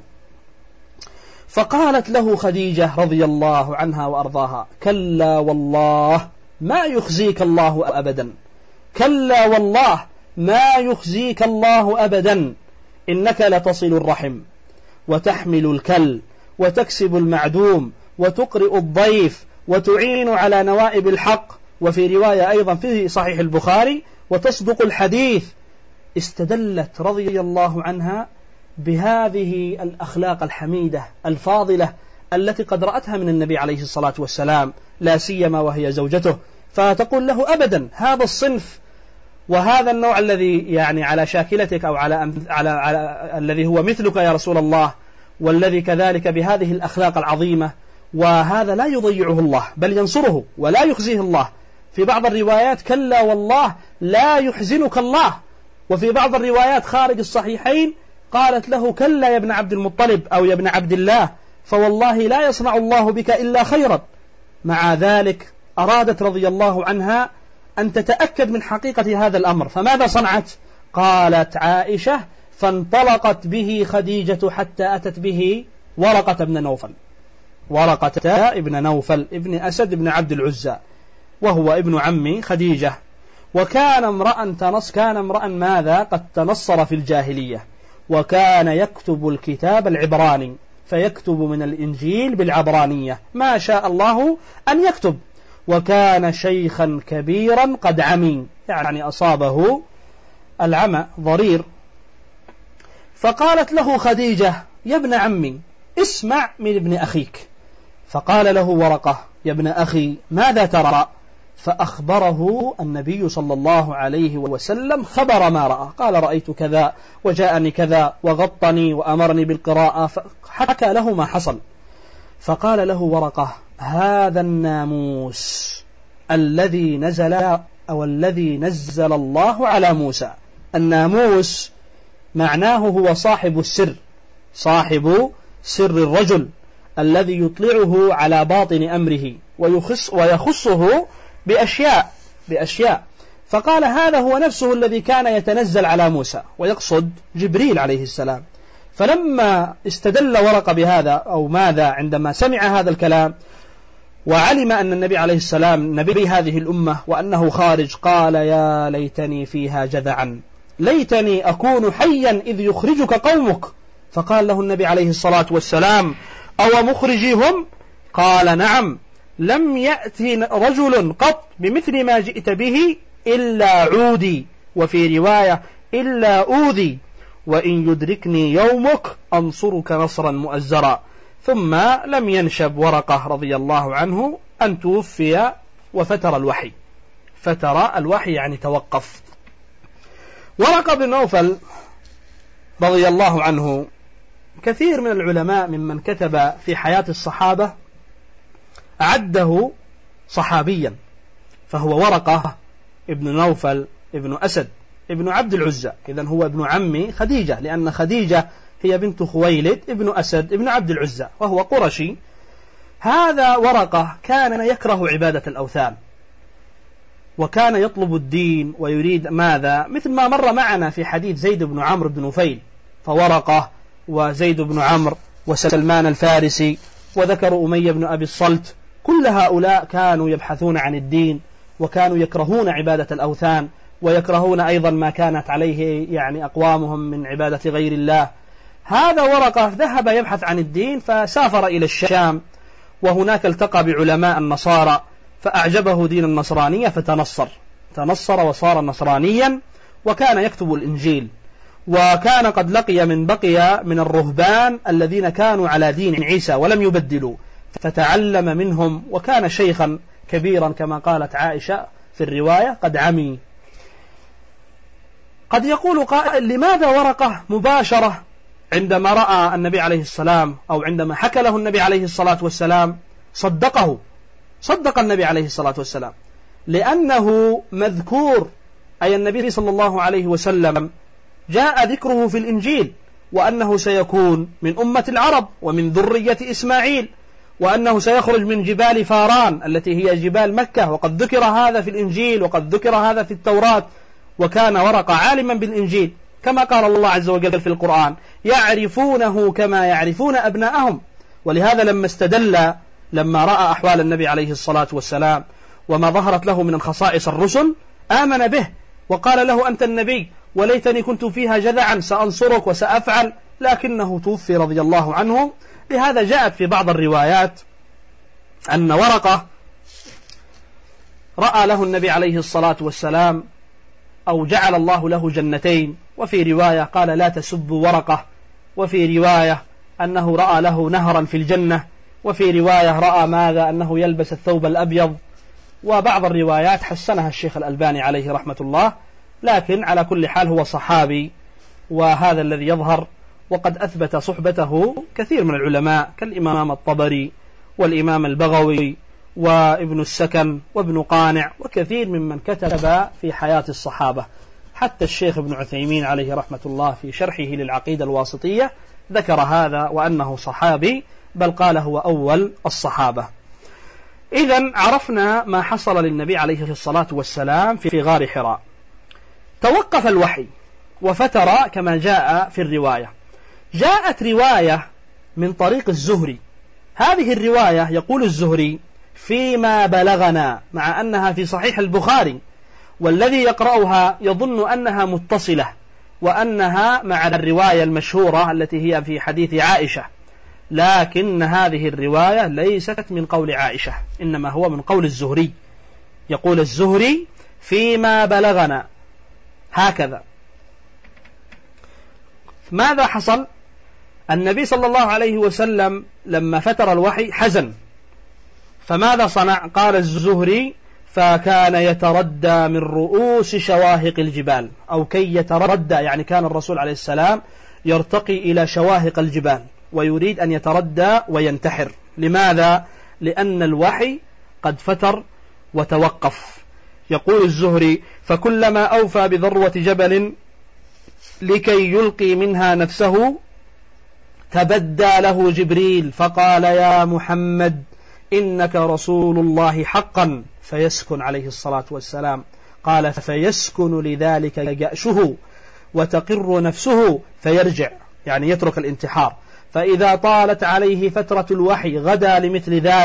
فقالت له خديجة رضي الله عنها وأرضاها: كلا والله ما يخزيك الله أبدا، كلا والله ما يخزيك الله أبدا، إنك لتصل الرحم وتحمل الكل وتكسب المعدوم وتقرئ الضيف وتعين على نوائب الحق، وفي رواية أيضا في صحيح البخاري: وتصدق الحديث. استدلت رضي الله عنها بهذه الأخلاق الحميدة الفاضلة التي قد رأتها من النبي عليه الصلاة والسلام، لا سيما وهي زوجته، فتقول له: أبدا هذا الصنف وهذا النوع الذي يعني على شاكلتك أو على الذي هو مثلك يا رسول الله، والذي كذلك بهذه الأخلاق العظيمة، وهذا لا يضيعه الله بل ينصره ولا يخزيه الله. في بعض الروايات: كلا والله لا يحزنك الله. وفي بعض الروايات خارج الصحيحين قالت له: كلا يا ابن عبد المطلب أو يا ابن عبد الله، فوالله لا يصنع الله بك إلا خيرا. مع ذلك أرادت رضي الله عنها أن تتأكد من حقيقة هذا الأمر، فماذا صنعت؟ قالت عائشة: فانطلقت به خديجة حتى أتت به ورقة ابن نوفل ابن أسد ابن عبد العزى، وهو ابن عم خديجة، وكان امرأ ماذا؟ قد تنصر في الجاهلية، وكان يكتب الكتاب العبراني، فيكتب من الإنجيل بالعبرانية ما شاء الله أن يكتب، وكان شيخا كبيرا قد عمي، يعني أصابه العمى ضرير. فقالت له خديجة: يا ابن عمي اسمع من ابن أخيك. فقال له ورقة: يا ابن أخي ماذا ترى؟ فأخبره النبي صلى الله عليه وسلم خبر ما رأى، قال: رأيت كذا وجاءني كذا وغطني وأمرني بالقراءة، فحكى له ما حصل. فقال له ورقة: هذا الناموس الذي نزل الله على موسى. الناموس معناه هو صاحب السر، صاحب سر الرجل الذي يطلعه على باطن أمره ويخصه بأشياء. فقال: هذا هو نفسه الذي كان يتنزل على موسى، ويقصد جبريل عليه السلام. فلما استدل ورقة بهذا أو ماذا عندما سمع هذا الكلام، وعلم أن النبي عليه السلام نبي هذه الأمة وأنه خارج، قال يا ليتني فيها جذعا، ليتني أكون حيا إذ يخرجك قومك. فقال له النبي عليه الصلاة والسلام أو مخرجيهم؟ قال نعم، لم يأتي رجل قط بمثل ما جئت به إلا عودي، وفي رواية إلا أوذي، وإن يدركني يومك أنصرك نصرا مؤزرا. ثم لم ينشب ورقة رضي الله عنه أن توفي وفتر الوحي. فتر الوحي يعني توقف. ورقة بن نوفل رضي الله عنه كثير من العلماء ممن كتب في حياة الصحابة عده صحابيا، فهو ورقة ابن نوفل ابن أسد ابن عبد العزى، إذن هو ابن عم خديجة، لأن خديجة هي بنت خويلد ابن أسد ابن عبد العزى وهو قرشي. هذا ورقة كان يكره عبادة الأوثان، وكان يطلب الدين ويريد ماذا؟ مثل ما مر معنا في حديث زيد بن عمرو بن نفيل، فورقة وزيد بن عمرو وسلمان الفارسي وذكر أمية بن أبي الصلت، كل هؤلاء كانوا يبحثون عن الدين، وكانوا يكرهون عبادة الأوثان، ويكرهون أيضا ما كانت عليه يعني أقوامهم من عبادة غير الله. هذا ورقة ذهب يبحث عن الدين، فسافر إلى الشام، وهناك التقى بعلماء النصارى فأعجبه دين النصرانية فتنصر وصار نصرانيا، وكان يكتب الإنجيل، وكان قد لقي من بقي من الرهبان الذين كانوا على دين عيسى ولم يبدلوا، فتعلم منهم، وكان شيخا كبيرا كما قالت عائشة في الرواية قد عمي. قد يقول قائل لماذا ورقة مباشرة عندما رأى النبي عليه السلام أو عندما حكى له النبي عليه الصلاة والسلام صدق النبي عليه الصلاة والسلام، لأنه مذكور، أي النبي صلى الله عليه وسلم جاء ذكره في الإنجيل، وأنه سيكون من أمة العرب ومن ذرية إسماعيل، وأنه سيخرج من جبال فاران التي هي جبال مكة، وقد ذكر هذا في الإنجيل وقد ذكر هذا في التوراة. وكان ورقة عالما بالإنجيل كما قال الله عز وجل في القرآن يعرفونه كما يعرفون أبناءهم. ولهذا لما استدل، لما رأى أحوال النبي عليه الصلاة والسلام وما ظهرت له من الخصائص الرسل، آمن به وقال له أنت النبي، وليتني كنت فيها جذعا، سأنصرك وسأفعل، لكنه توفي رضي الله عنه. لهذا جاءت في بعض الروايات أن ورقة رأى له النبي عليه الصلاة والسلام أو جعل الله له جنتين، وفي رواية قال لا تسبوا ورقة، وفي رواية أنه رأى له نهرا في الجنة، وفي رواية رأى ماذا؟ أنه يلبس الثوب الأبيض. وبعض الروايات حسنها الشيخ الألباني عليه رحمة الله، لكن على كل حال هو صحابي، وهذا الذي يظهر. وقد أثبت صحبته كثير من العلماء كالإمام الطبري والإمام البغوي وابن السكن وابن قانع وكثير ممن كتب في حياة الصحابة. حتى الشيخ ابن عثيمين عليه رحمة الله في شرحه للعقيدة الواسطية ذكر هذا وأنه صحابي، بل قال هو أول الصحابة. إذن عرفنا ما حصل للنبي عليه الصلاة والسلام في غار حراء. توقف الوحي وفتر كما جاء في الرواية. جاءت رواية من طريق الزهري، هذه الرواية يقول الزهري فيما بلغنا، مع أنها في صحيح البخاري، والذي يقرأها يظن أنها متصلة وأنها مع الرواية المشهورة التي هي في حديث عائشة، لكن هذه الرواية ليست من قول عائشة، إنما هو من قول الزهري. يقول الزهري فيما بلغنا هكذا. ماذا حصل؟ النبي صلى الله عليه وسلم لما فتر الوحي حزن، فماذا صنع؟ قال الزهري فكان يتردى من رؤوس شواهق الجبال، أو كي يتردى، يعني كان الرسول عليه السلام يرتقي إلى شواهق الجبال ويريد أن يتردى وينتحر. لماذا؟ لأن الوحي قد فتر وتوقف. يقول الزهري فكلما أوفى بذروة جبل لكي يلقي منها نفسه تبدى له جبريل فقال يا محمد إنك رسول الله حقا، فيسكن عليه الصلاة والسلام. قال فيسكن لذلك جأشه وتقر نفسه فيرجع، يعني يترك الانتحار. فإذا طالت عليه فترة الوحي غدا لمثل ذلك،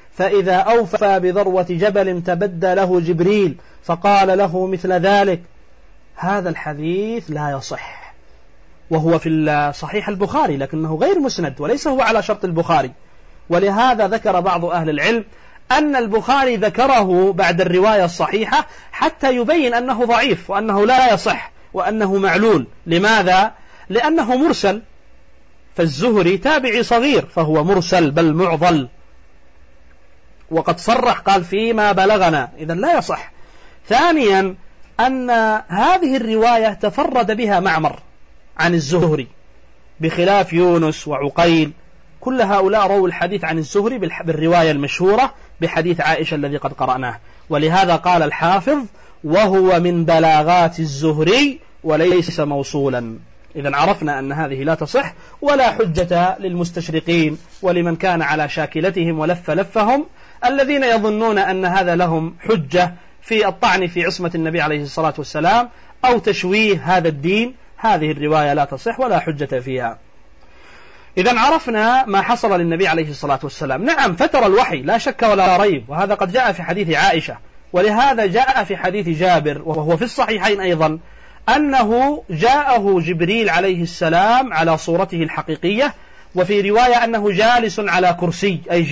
فإذا أوفى بذروة جبل تبدى له جبريل فقال له مثل ذلك. هذا الحديث لا يصح، وهو في صحيح البخاري لكنه غير مسند وليس هو على شرط البخاري. ولهذا ذكر بعض أهل العلم أن البخاري ذكره بعد الرواية الصحيحة حتى يبين أنه ضعيف وأنه لا يصح وأنه معلول. لماذا؟ لأنه مرسل، فالزهري تابعي صغير فهو مرسل بل معضل، وقد صرح قال فيما بلغنا، إذن لا يصح. ثانيا أن هذه الرواية تفرد بها معمر عن الزهري بخلاف يونس وعقيل، كل هؤلاء رووا الحديث عن الزهري بالرواية المشهورة بحديث عائشة الذي قد قرأناه. ولهذا قال الحافظ وهو من بلاغات الزهري وليس موصولا. إذن عرفنا أن هذه لا تصح ولا حجة للمستشرقين ولمن كان على شاكلتهم ولف لفهم الذين يظنون أن هذا لهم حجة في الطعن في عصمة النبي عليه الصلاة والسلام أو تشويه هذا الدين. هذه الرواية لا تصح ولا حجة فيها. إذن عرفنا ما حصل للنبي عليه الصلاة والسلام. نعم فتر الوحي لا شك ولا ريب، وهذا قد جاء في حديث عائشة، ولهذا جاء في حديث جابر وهو في الصحيحين أيضا أنه جاءه جبريل عليه السلام على صورته الحقيقية، وفي رواية أنه جالس على كرسي، أي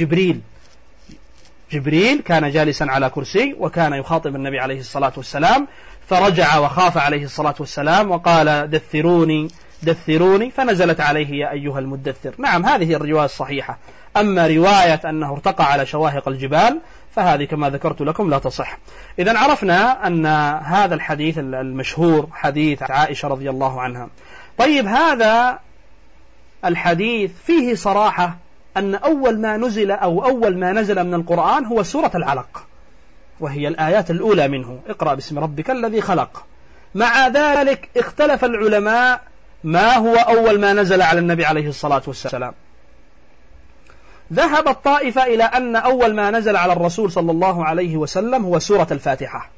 جبريل كان جالسا على كرسي وكان يخاطب النبي عليه الصلاة والسلام، فرجع وخاف عليه الصلاة والسلام وقال دثروني دثروني، فنزلت عليه يا أيها المدثر. نعم هذه الرواية الصحيحة. أما رواية أنه ارتقى على شواهق الجبال فهذه كما ذكرت لكم لا تصح. إذن عرفنا أن هذا الحديث المشهور حديث عائشة رضي الله عنها. طيب هذا الحديث فيه صراحة أن أول ما نزل من القرآن هو سورة العلق، وهي الآيات الأولى منه، اقرأ باسم ربك الذي خلق. مع ذلك اختلف العلماء ما هو أول ما نزل على النبي عليه الصلاة والسلام. ذهب الطائفة إلى أن أول ما نزل على الرسول صلى الله عليه وسلم هو سورة الفاتحة،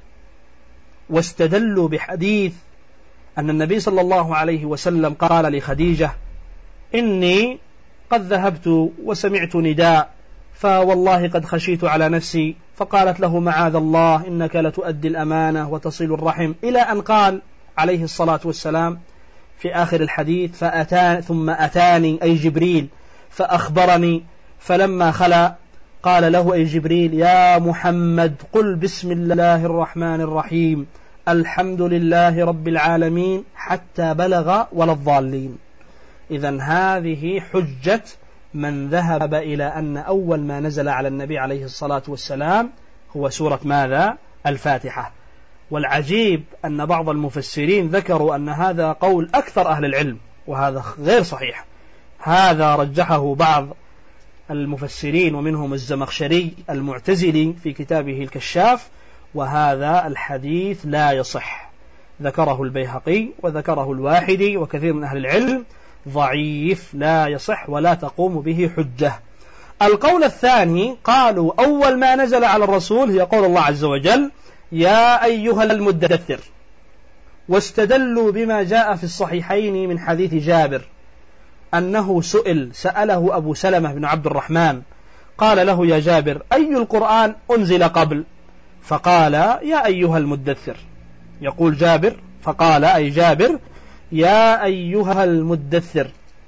واستدلوا بحديث أن النبي صلى الله عليه وسلم قال لخديجة إني قد ذهبت وسمعت نداء فوالله قد خشيت على نفسي، فقالت له معاذ الله إنك لتؤدي الأمانة وتصل الرحم، إلى أن قال عليه الصلاة والسلام في آخر الحديث ثم أتاني أي جبريل فأخبرني، فلما خلا قال له أي جبريل يا محمد قل بسم الله الرحمن الرحيم الحمد لله رب العالمين حتى بلغ ولا الضالين. إذن هذه حجة من ذهب إلى أن أول ما نزل على النبي عليه الصلاة والسلام هو سورة ماذا؟ الفاتحة. والعجيب أن بعض المفسرين ذكروا أن هذا قول أكثر أهل العلم، وهذا غير صحيح. هذا رجحه بعض المفسرين ومنهم الزمخشري المعتزلي في كتابه الكشاف، وهذا الحديث لا يصح. ذكره البيهقي وذكره الواحدي وكثير من أهل العلم، ضعيف لا يصح ولا تقوم به حجة. القول الثاني قالوا أول ما نزل على الرسول هي قول الله عز وجل يا أيها المدثر، واستدلوا بما جاء في الصحيحين من حديث جابر أنه سأله أبو سلمة بن عبد الرحمن قال له يا جابر أي القرآن أنزل قبل؟ فقال يا أيها المدثر. يقول جابر فقال أي جابر يا أيها المدثر،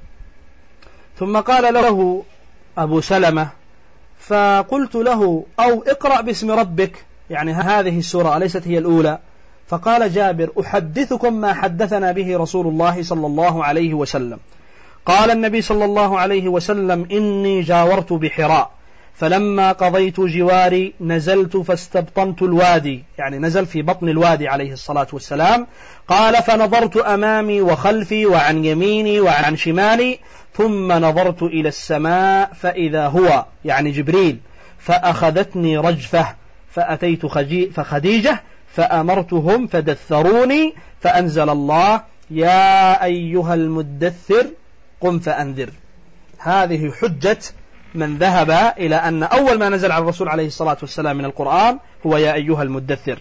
ثم قال له أبو سلمة فقلت له أو اقرأ باسم ربك، يعني هذه السورة أليست هي الأولى؟ فقال جابر أحدثكم ما حدثنا به رسول الله صلى الله عليه وسلم. قال النبي صلى الله عليه وسلم إني جاورت بحراء فلما قضيت جواري نزلت فاستبطنت الوادي، يعني نزل في بطن الوادي عليه الصلاة والسلام. قال فنظرت أمامي وخلفي وعن يميني وعن شمالي ثم نظرت إلى السماء فإذا هو يعني جبريل، فأخذتني رجفة فأتيت خديجة فأمرتهم فدثروني فأنزل الله يا أيها المدثر قم فأنذر. هذه حجة من ذهب إلى أن أول ما نزل على الرسول عليه الصلاة والسلام من القرآن هو يا أيها المدثر.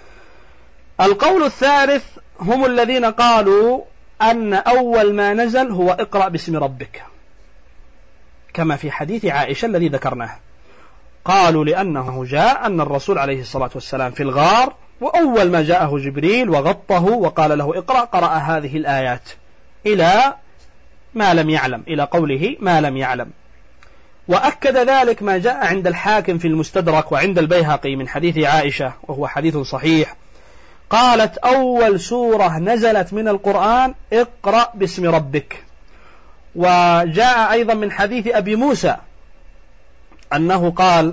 القول الثالث هم الذين قالوا أن أول ما نزل هو اقرأ باسم ربك كما في حديث عائشة الذي ذكرناه، قالوا لأنه جاء أن الرسول عليه الصلاة والسلام في الغار، وأول ما جاءه جبريل وغطه وقال له اقرأ، قرأ هذه الآيات إلى ما لم يعلم، إلى قوله ما لم يعلم. وأكد ذلك ما جاء عند الحاكم في المستدرك وعند البيهقي من حديث عائشة، وهو حديث صحيح، قالت أول سورة نزلت من القرآن اقرأ باسم ربك. وجاء أيضا من حديث أبي موسى أنه قال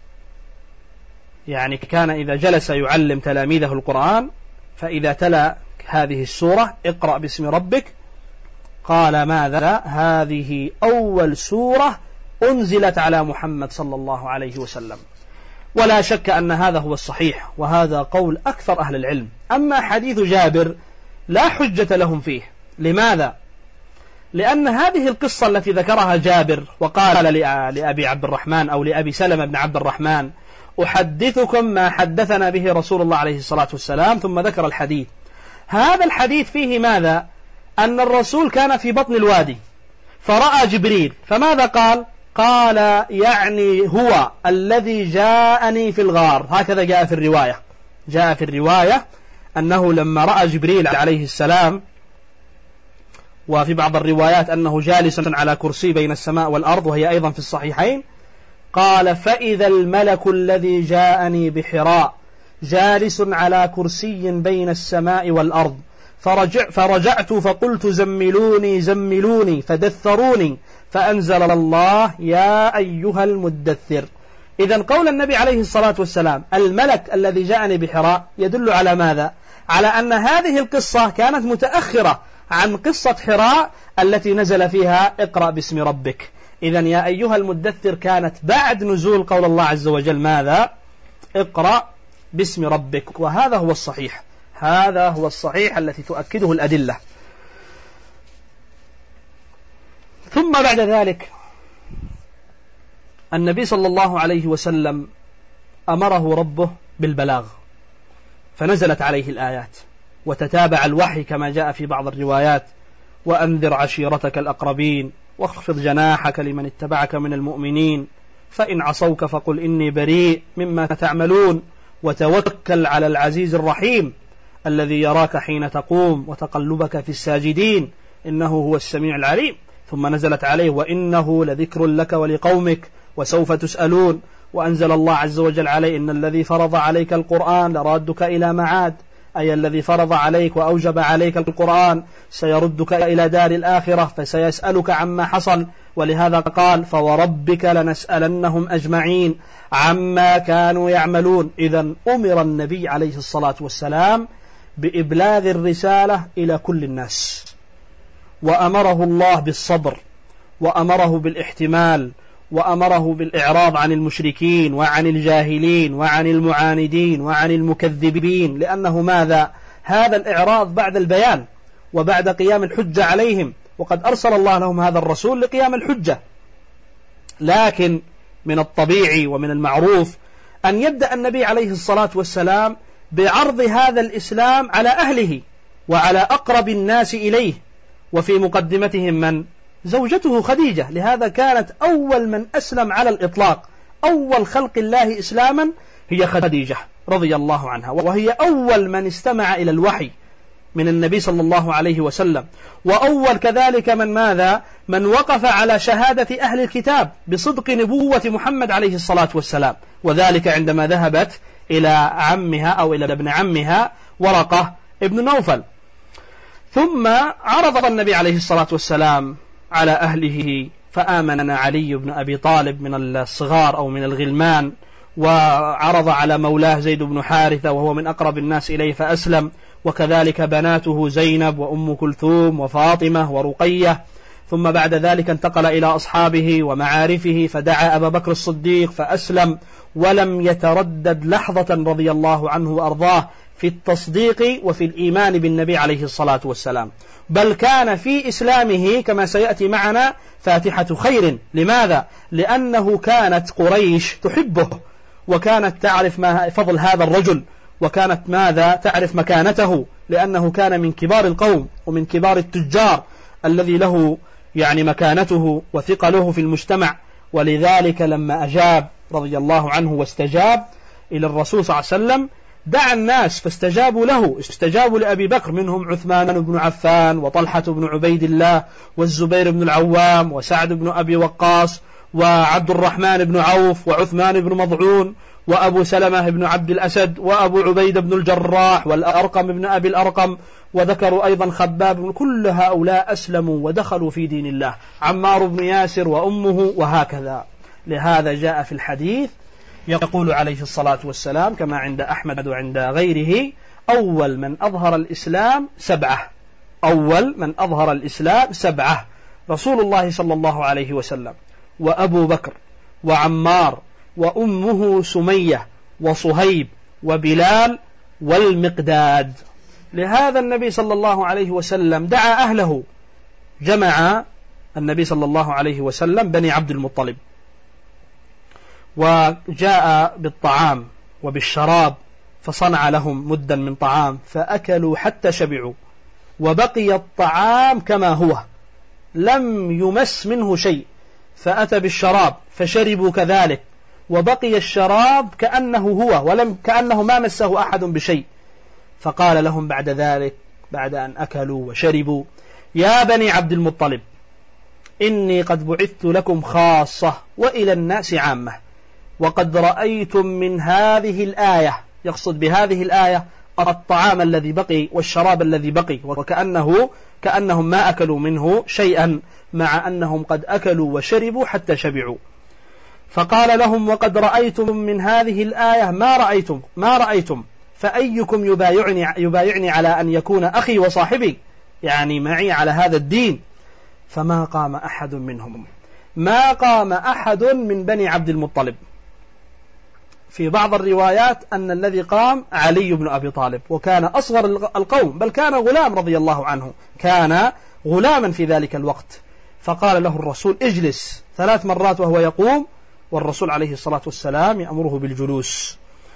يعني كان إذا جلس يعلم تلاميذه القرآن فإذا تلا هذه السورة اقرأ باسم ربك قال ماذا؟ هذه أول سورة أنزلت على محمد صلى الله عليه وسلم. ولا شك أن هذا هو الصحيح، وهذا قول أكثر أهل العلم. أما حديث جابر لا حجة لهم فيه. لماذا؟ لأن هذه القصة التي ذكرها جابر وقال لأبي عبد الرحمن أو لأبي سلمة بن عبد الرحمن أحدثكم ما حدثنا به رسول الله عليه الصلاة والسلام، ثم ذكر الحديث. هذا الحديث فيه ماذا؟ أن الرسول كان في بطن الوادي فرأى جبريل، فماذا قال؟ قال يعني هو الذي جاءني في الغار. هكذا جاء في الرواية، جاء في الرواية أنه لما رأى جبريل عليه السلام، وفي بعض الروايات أنه جالس على كرسي بين السماء والأرض، وهي أيضا في الصحيحين، قال فإذا الملك الذي جاءني بحراء جالس على كرسي بين السماء والأرض، فرجعت فقلت زملوني زملوني فدثروني، فأنزل الله يا أيها المدثر. إذن قول النبي عليه الصلاة والسلام الملك الذي جاءني بحراء يدل على ماذا؟ على أن هذه القصة كانت متأخرة عن قصة حراء التي نزل فيها اقرأ باسم ربك. إذن يا أيها المدثر كانت بعد نزول قول الله عز وجل ماذا؟ اقرأ باسم ربك. وهذا هو الصحيح، هذا هو الصحيح التي تؤكده الأدلة. ثم بعد ذلك النبي صلى الله عليه وسلم أمره ربه بالبلاغ، فنزلت عليه الآيات وتتابع الوحي كما جاء في بعض الروايات: وأنذر عشيرتك الأقربين واخفض جناحك لمن اتبعك من المؤمنين فإن عصوك فقل إني بريء مما تعملون وتوكل على العزيز الرحيم الذي يراك حين تقوم وتقلبك في الساجدين إنه هو السميع العليم. ثم نزلت عليه: وإنه لذكر لك ولقومك وسوف تسألون. وأنزل الله عز وجل عليه: إن الذي فرض عليك القرآن لرادك إلى معاد، أي الذي فرض عليك وأوجب عليك القرآن سيردك إلى دار الآخرة فسيسألك عما حصل. ولهذا قال: فوربك لنسألنهم أجمعين عما كانوا يعملون. إذن أمر النبي عليه الصلاة والسلام بإبلاغ الرسالة إلى كل الناس، وأمره الله بالصبر، وأمره بالاحتمال، وأمره بالإعراض عن المشركين وعن الجاهلين وعن المعاندين وعن المكذبين. لأنه ماذا؟ هذا الإعراض بعد البيان وبعد قيام الحجة عليهم، وقد أرسل الله لهم هذا الرسول لقيام الحجة. لكن من الطبيعي ومن المعروف أن يبدأ النبي عليه الصلاة والسلام بعرض هذا الإسلام على أهله وعلى أقرب الناس إليه، وفي مقدمتهم من؟ زوجته خديجة. لهذا كانت أول من أسلم على الإطلاق، أول خلق الله إسلاما هي خديجة رضي الله عنها، وهي أول من استمع إلى الوحي من النبي صلى الله عليه وسلم، وأول كذلك من ماذا؟ من وقف على شهادة أهل الكتاب بصدق نبوة محمد عليه الصلاة والسلام، وذلك عندما ذهبت إلى عمها أو إلى ابن عمها ورقة ابن نوفل. ثم عرض النبي عليه الصلاة والسلام على أهله، فآمن علي بن أبي طالب من الصغار أو من الغلمان، وعرض على مولاه زيد بن حارثة وهو من أقرب الناس إليه فأسلم، وكذلك بناته زينب وأم كلثوم وفاطمة ورقية. ثم بعد ذلك انتقل إلى أصحابه ومعارفه فدعا أبا بكر الصديق فأسلم، ولم يتردد لحظة رضي الله عنه وأرضاه في التصديق وفي الإيمان بالنبي عليه الصلاة والسلام، بل كان في إسلامه كما سيأتي معنا فاتحة خير. لماذا؟ لأنه كانت قريش تحبه، وكانت تعرف ما فضل هذا الرجل، وكانت ماذا؟ تعرف مكانته، لأنه كان من كبار القوم ومن كبار التجار الذي له يعني مكانته وثقله في المجتمع. ولذلك لما أجاب رضي الله عنه واستجاب إلى الرسول صلى الله عليه وسلم، دعا الناس فاستجابوا له، استجابوا لأبي بكر، منهم عثمان بن عفان وطلحة بن عبيد الله والزبير بن العوام وسعد بن أبي وقاص وعبد الرحمن بن عوف وعثمان بن مضعون وأبو سلمة بن عبد الأسد وأبو عبيد بن الجراح والأرقم بن أبي الأرقم، وذكروا أيضا خباب. كل هؤلاء أسلموا ودخلوا في دين الله، عمار بن ياسر وأمه وهكذا. لهذا جاء في الحديث يقول عليه الصلاة والسلام كما عند أحمد وعند غيره: أول من أظهر الإسلام 7، أول من أظهر الإسلام 7، رسول الله صلى الله عليه وسلم وأبو بكر وعمار وأمه سمية وصهيب وبلال والمقداد. لهذا النبي صلى الله عليه وسلم دعا أهله، جمع النبي صلى الله عليه وسلم بني عبد المطلب، وجاء بالطعام وبالشراب، فصنع لهم مدا من طعام فأكلوا حتى شبعوا، وبقي الطعام كما هو لم يمس منه شيء، فأتى بالشراب فشربوا كذلك، وبقي الشراب كأنه هو كأنه ما مسه أحد بشيء. فقال لهم بعد ذلك بعد أن أكلوا وشربوا: يا بني عبد المطلب، إني قد بعثت لكم خاصة وإلى الناس عامة، وقد رأيتم من هذه الآية، يقصد بهذه الآية الطعام الذي بقي والشراب الذي بقي، كأنهم ما أكلوا منه شيئا، مع أنهم قد أكلوا وشربوا حتى شبعوا. فقال لهم: وقد رأيتم من هذه الآية ما رأيتم، فأيكم يبايعني على أن يكون أخي وصاحبي، يعني معي على هذا الدين. فما قام أحد منهم، ما قام أحد من بني عبد المطلب. في بعض الروايات أن الذي قام علي بن أبي طالب، وكان أصغر القوم، بل كان غلام رضي الله عنه، كان غلاما في ذلك الوقت. فقال له الرسول: اجلس 3 مرات وهو يقوم، والرسول عليه الصلاة والسلام يأمره بالجلوس.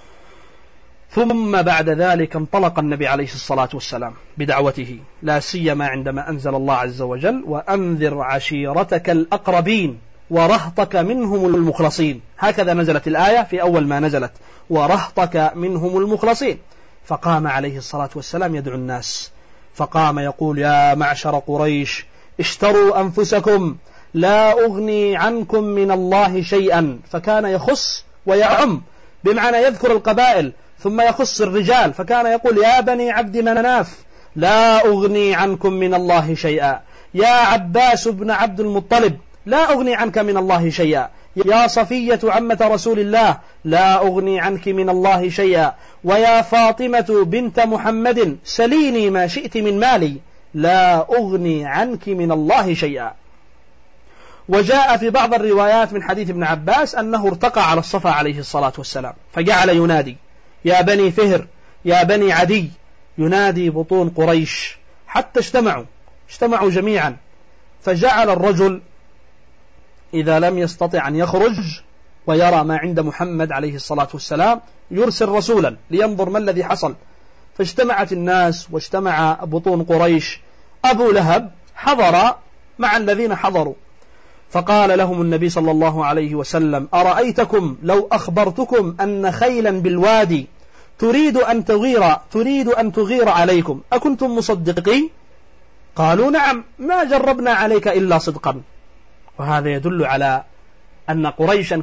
ثم بعد ذلك انطلق النبي عليه الصلاة والسلام بدعوته، لا سيما عندما أنزل الله عز وجل: وأنذر عشيرتك الأقربين ورهطك منهم المخلصين. هكذا نزلت الآية في أول ما نزلت: ورهطك منهم المخلصين. فقام عليه الصلاة والسلام يدعو الناس، فقام يقول: يا معشر قريش، اشتروا أنفسكم، لا أغني عنكم من الله شيئا. فكان يخص ويعم، بمعنى يذكر القبائل ثم يخص الرجال، فكان يقول: يا بني عبد مناف، لا أغني عنكم من الله شيئا. يا عباس بن عبد المطلب، لا أغني عنك من الله شيئا. يا صفية عمة رسول الله، لا أغني عنك من الله شيئا. ويا فاطمة بنت محمد، سليني ما شئت من مالي، لا أغني عنك من الله شيئا. وجاء في بعض الروايات من حديث ابن عباس أنه ارتقى على الصفا عليه الصلاة والسلام، فجعل ينادي: يا بني فهر، يا بني عدي، ينادي بطون قريش حتى اجتمعوا جميعا. فجعل الرجل إذا لم يستطع أن يخرج ويرى ما عند محمد عليه الصلاة والسلام يرسل رسولا لينظر ما الذي حصل. فاجتمعت الناس واجتمع بطون قريش. أبو لهب حضر مع الذين حضروا، فقال لهم النبي صلى الله عليه وسلم: أرأيتكم لو أخبرتكم أن خيلا بالوادي تريد أن تغير عليكم، أكنتم مصدقين؟ قالوا: نعم، ما جربنا عليك إلا صدقا. وهذا يدل على أن قريشا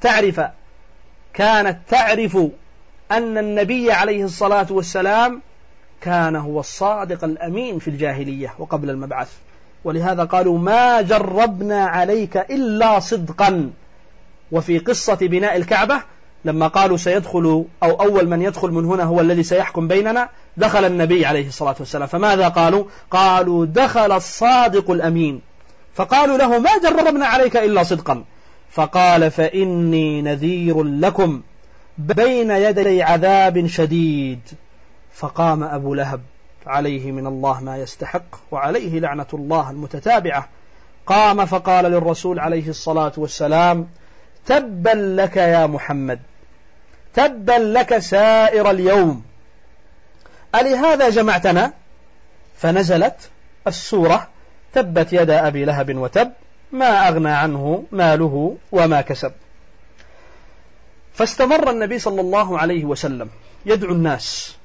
كانت تعرف أن النبي عليه الصلاة والسلام كان هو الصادق الأمين في الجاهلية وقبل المبعث، ولهذا قالوا: ما جربنا عليك إلا صدقا. وفي قصة بناء الكعبة لما قالوا سيدخل أو أول من يدخل من هنا هو الذي سيحكم بيننا، دخل النبي عليه الصلاة والسلام، فماذا قالوا دخل الصادق الأمين. فقالوا له: ما جربنا عليك إلا صدقا. فقال: فإني نذير لكم بين يدي عذاب شديد. فقام أبو لهب عليه من الله ما يستحق، وعليه لعنة الله المتتابعة، قام فقال للرسول عليه الصلاة والسلام: تبا لك يا محمد، تبا لك سائر اليوم، ألهذا جمعتنا؟ فنزلت السورة: تبت يدا أبي لهب وتب، ما أغنى عنه ماله وما كسب. فاستمر النبي صلى الله عليه وسلم يدعو الناس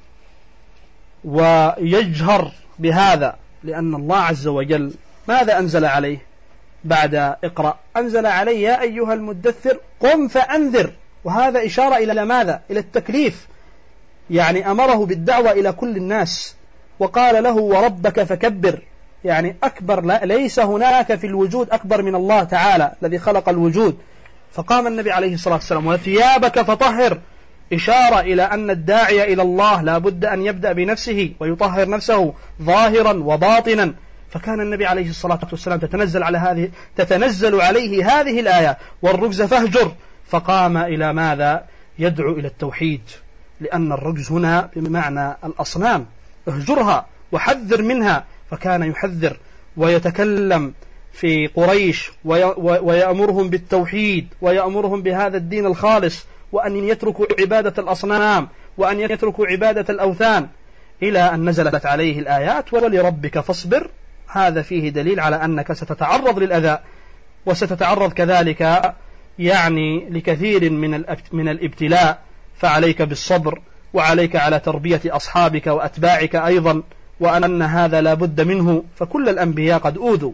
ويجهر بهذا، لأن الله عز وجل ماذا أنزل عليه بعد اقرأ؟ أنزل عليه يا أيها المدثر قم فأنذر، وهذا إشارة إلى ماذا؟ إلى التكليف، يعني أمره بالدعوة إلى كل الناس، وقال له وربك فكبر، يعني أكبر، لا ليس هناك في الوجود أكبر من الله تعالى الذي خلق الوجود. فقام النبي عليه الصلاة والسلام وثيابك فطهر، إشارة إلى أن الداعي إلى الله لا بد أن يبدأ بنفسه ويطهر نفسه ظاهرا وباطنا. فكان النبي عليه الصلاة والسلام تتنزل عليه هذه الآية والرجز فاهجر، فقام إلى ماذا؟ يدعو إلى التوحيد، لأن الرجز هنا بمعنى الأصنام، اهجرها وحذر منها. فكان يحذر ويتكلم في قريش ويأمرهم بالتوحيد ويأمرهم بهذا الدين الخالص، وأن يتركوا عبادة الأصنام وأن يتركوا عبادة الأوثان، إلى أن نزلت عليه الآيات ولربك فاصبر. هذا فيه دليل على أنك ستتعرض للأذى، وستتعرض كذلك يعني لكثير من الابتلاء، فعليك بالصبر، وعليك على تربية أصحابك وأتباعك أيضا، وأن هذا لا بد منه، فكل الأنبياء قد أوذوا.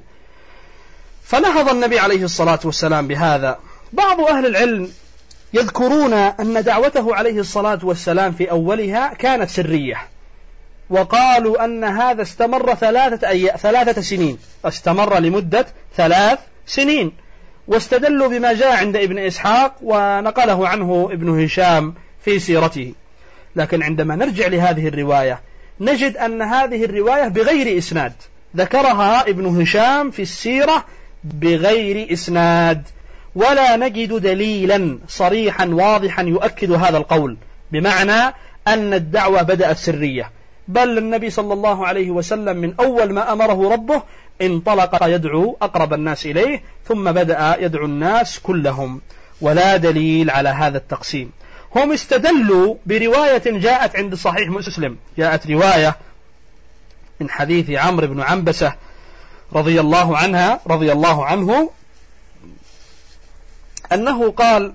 فنهض النبي عليه الصلاة والسلام بهذا. بعض أهل العلم يذكرون أن دعوته عليه الصلاة والسلام في أولها كانت سرية، وقالوا أن هذا استمر 3 سنين، استمر لمدة 3 سنين، واستدلوا بما جاء عند ابن إسحاق ونقله عنه ابن هشام في سيرته. لكن عندما نرجع لهذه الرواية نجد أن هذه الرواية بغير إسناد، ذكرها ابن هشام في السيرة بغير إسناد، ولا نجد دليلا صريحا واضحا يؤكد هذا القول، بمعنى أن الدعوة بدأت سرية، بل النبي صلى الله عليه وسلم من أول ما أمره ربه انطلق يدعو أقرب الناس إليه، ثم بدأ يدعو الناس كلهم، ولا دليل على هذا التقسيم. هم استدلوا برواية جاءت عند صحيح مسلم، جاءت رواية من حديث عمرو بن عنبسة رضي الله عنه أنه قال: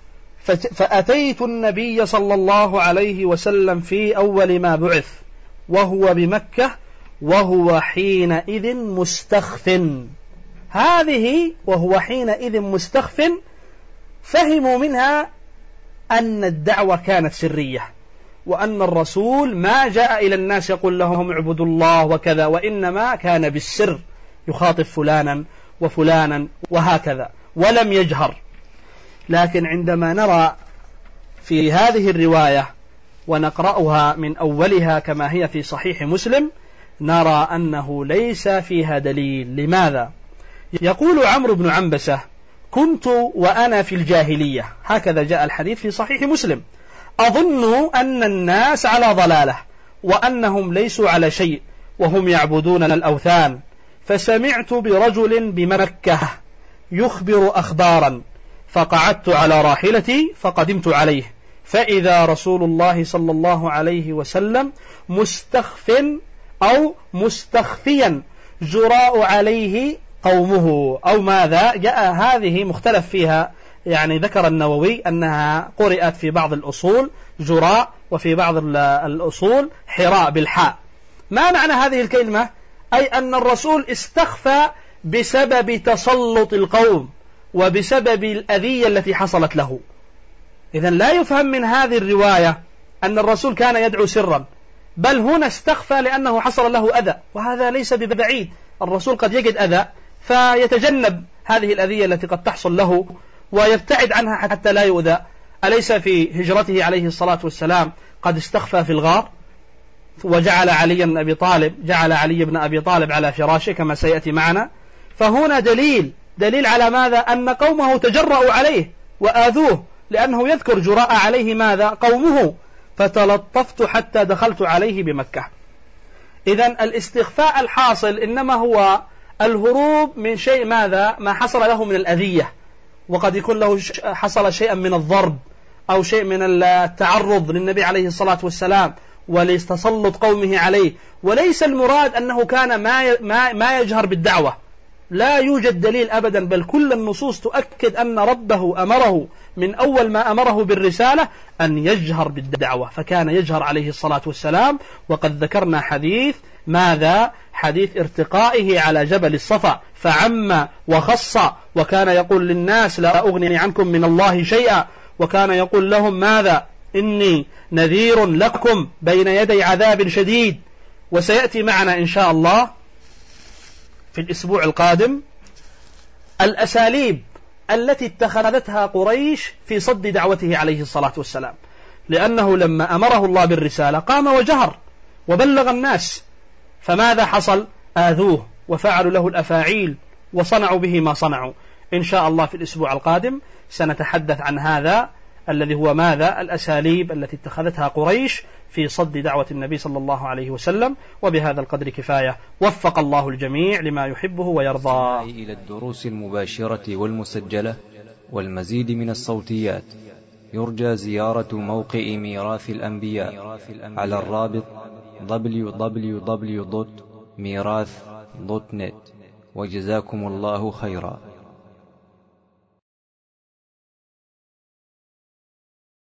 فأتيت النبي صلى الله عليه وسلم في أول ما بعث وهو بمكة وهو حينئذ مستخف. هذه وهو حينئذ مستخف فهموا منها أن الدعوة كانت سرية، وأن الرسول ما جاء إلى الناس يقول لهم اعبدوا الله وكذا، وإنما كان بالسر يخاطب فلانا وفلانا وهكذا ولم يجهر. لكن عندما نرى في هذه الرواية ونقرأها من أولها كما هي في صحيح مسلم نرى أنه ليس فيها دليل. لماذا؟ يقول عمرو بن عنبسة: كنت وأنا في الجاهلية، هكذا جاء الحديث في صحيح مسلم، أظن أن الناس على ضلالة وأنهم ليسوا على شيء وهم يعبدون الأوثان، فسمعت برجل بمكة يخبر أخبارا، فقعدت على راحلتي فقدمت عليه، فإذا رسول الله صلى الله عليه وسلم مستخف أو مستخفيا جراء عليه قومه، أو ماذا جاء هذه مختلف فيها، يعني ذكر النووي أنها قرأت في بعض الأصول جراء وفي بعض الأصول حراء بالحاء. ما معنى هذه الكلمة؟ أي أن الرسول استخفى بسبب تسلط القوم وبسبب الأذية التي حصلت له. إذن لا يفهم من هذه الرواية أن الرسول كان يدعو سرا، بل هنا استخفى لأنه حصل له أذى، وهذا ليس ببعيد، الرسول قد يجد أذى فيتجنب هذه الأذية التي قد تحصل له ويبتعد عنها حتى لا يؤذى. أليس في هجرته عليه الصلاة والسلام قد استخفى في الغار وجعل علي بن أبي طالب على فراشه كما سيأتي معنا؟ فهنا دليل على ماذا؟ أن قومه تجرأوا عليه وآذوه، لأنه يذكر جراء عليه ماذا؟ قومه، فتلطفت حتى دخلت عليه بمكة. إذن الاستخفاء الحاصل إنما هو الهروب من شيء ماذا؟ ما حصل له من الأذية، وقد يكون له حصل شيئا من الضرب أو شيء من التعرض للنبي عليه الصلاة والسلام ولتسلط قومه عليه، وليس المراد أنه كان ما يجهر بالدعوة، لا يوجد دليل أبدا، بل كل النصوص تؤكد أن ربه أمره من أول ما أمره بالرسالة أن يجهر بالدعوة، فكان يجهر عليه الصلاة والسلام. وقد ذكرنا حديث ماذا؟ حديث ارتقائه على جبل الصفا، فعم وخص، وكان يقول للناس لا أغني عنكم من الله شيئا، وكان يقول لهم ماذا؟ إني نذير لكم بين يدي عذاب شديد. وسيأتي معنا إن شاء الله في الأسبوع القادم الأساليب التي اتخذتها قريش في صد دعوته عليه الصلاة والسلام، لأنه لما أمره الله بالرسالة قام وجهر وبلغ الناس، فماذا حصل؟ آذوه وفعلوا له الأفاعيل وصنعوا به ما صنعوا. إن شاء الله في الأسبوع القادم سنتحدث عن هذا الذي هو ماذا؟ الأساليب التي اتخذتها قريش في صد دعوة النبي صلى الله عليه وسلم. وبهذا القدر كفاية، وفق الله الجميع لما يحبه ويرضى. إلى الدروس المباشرة والمسجلة والمزيد من الصوتيات يرجى زيارة موقع ميراث الأنبياء على الرابط www.mirath.net. وجزاكم الله خيرا.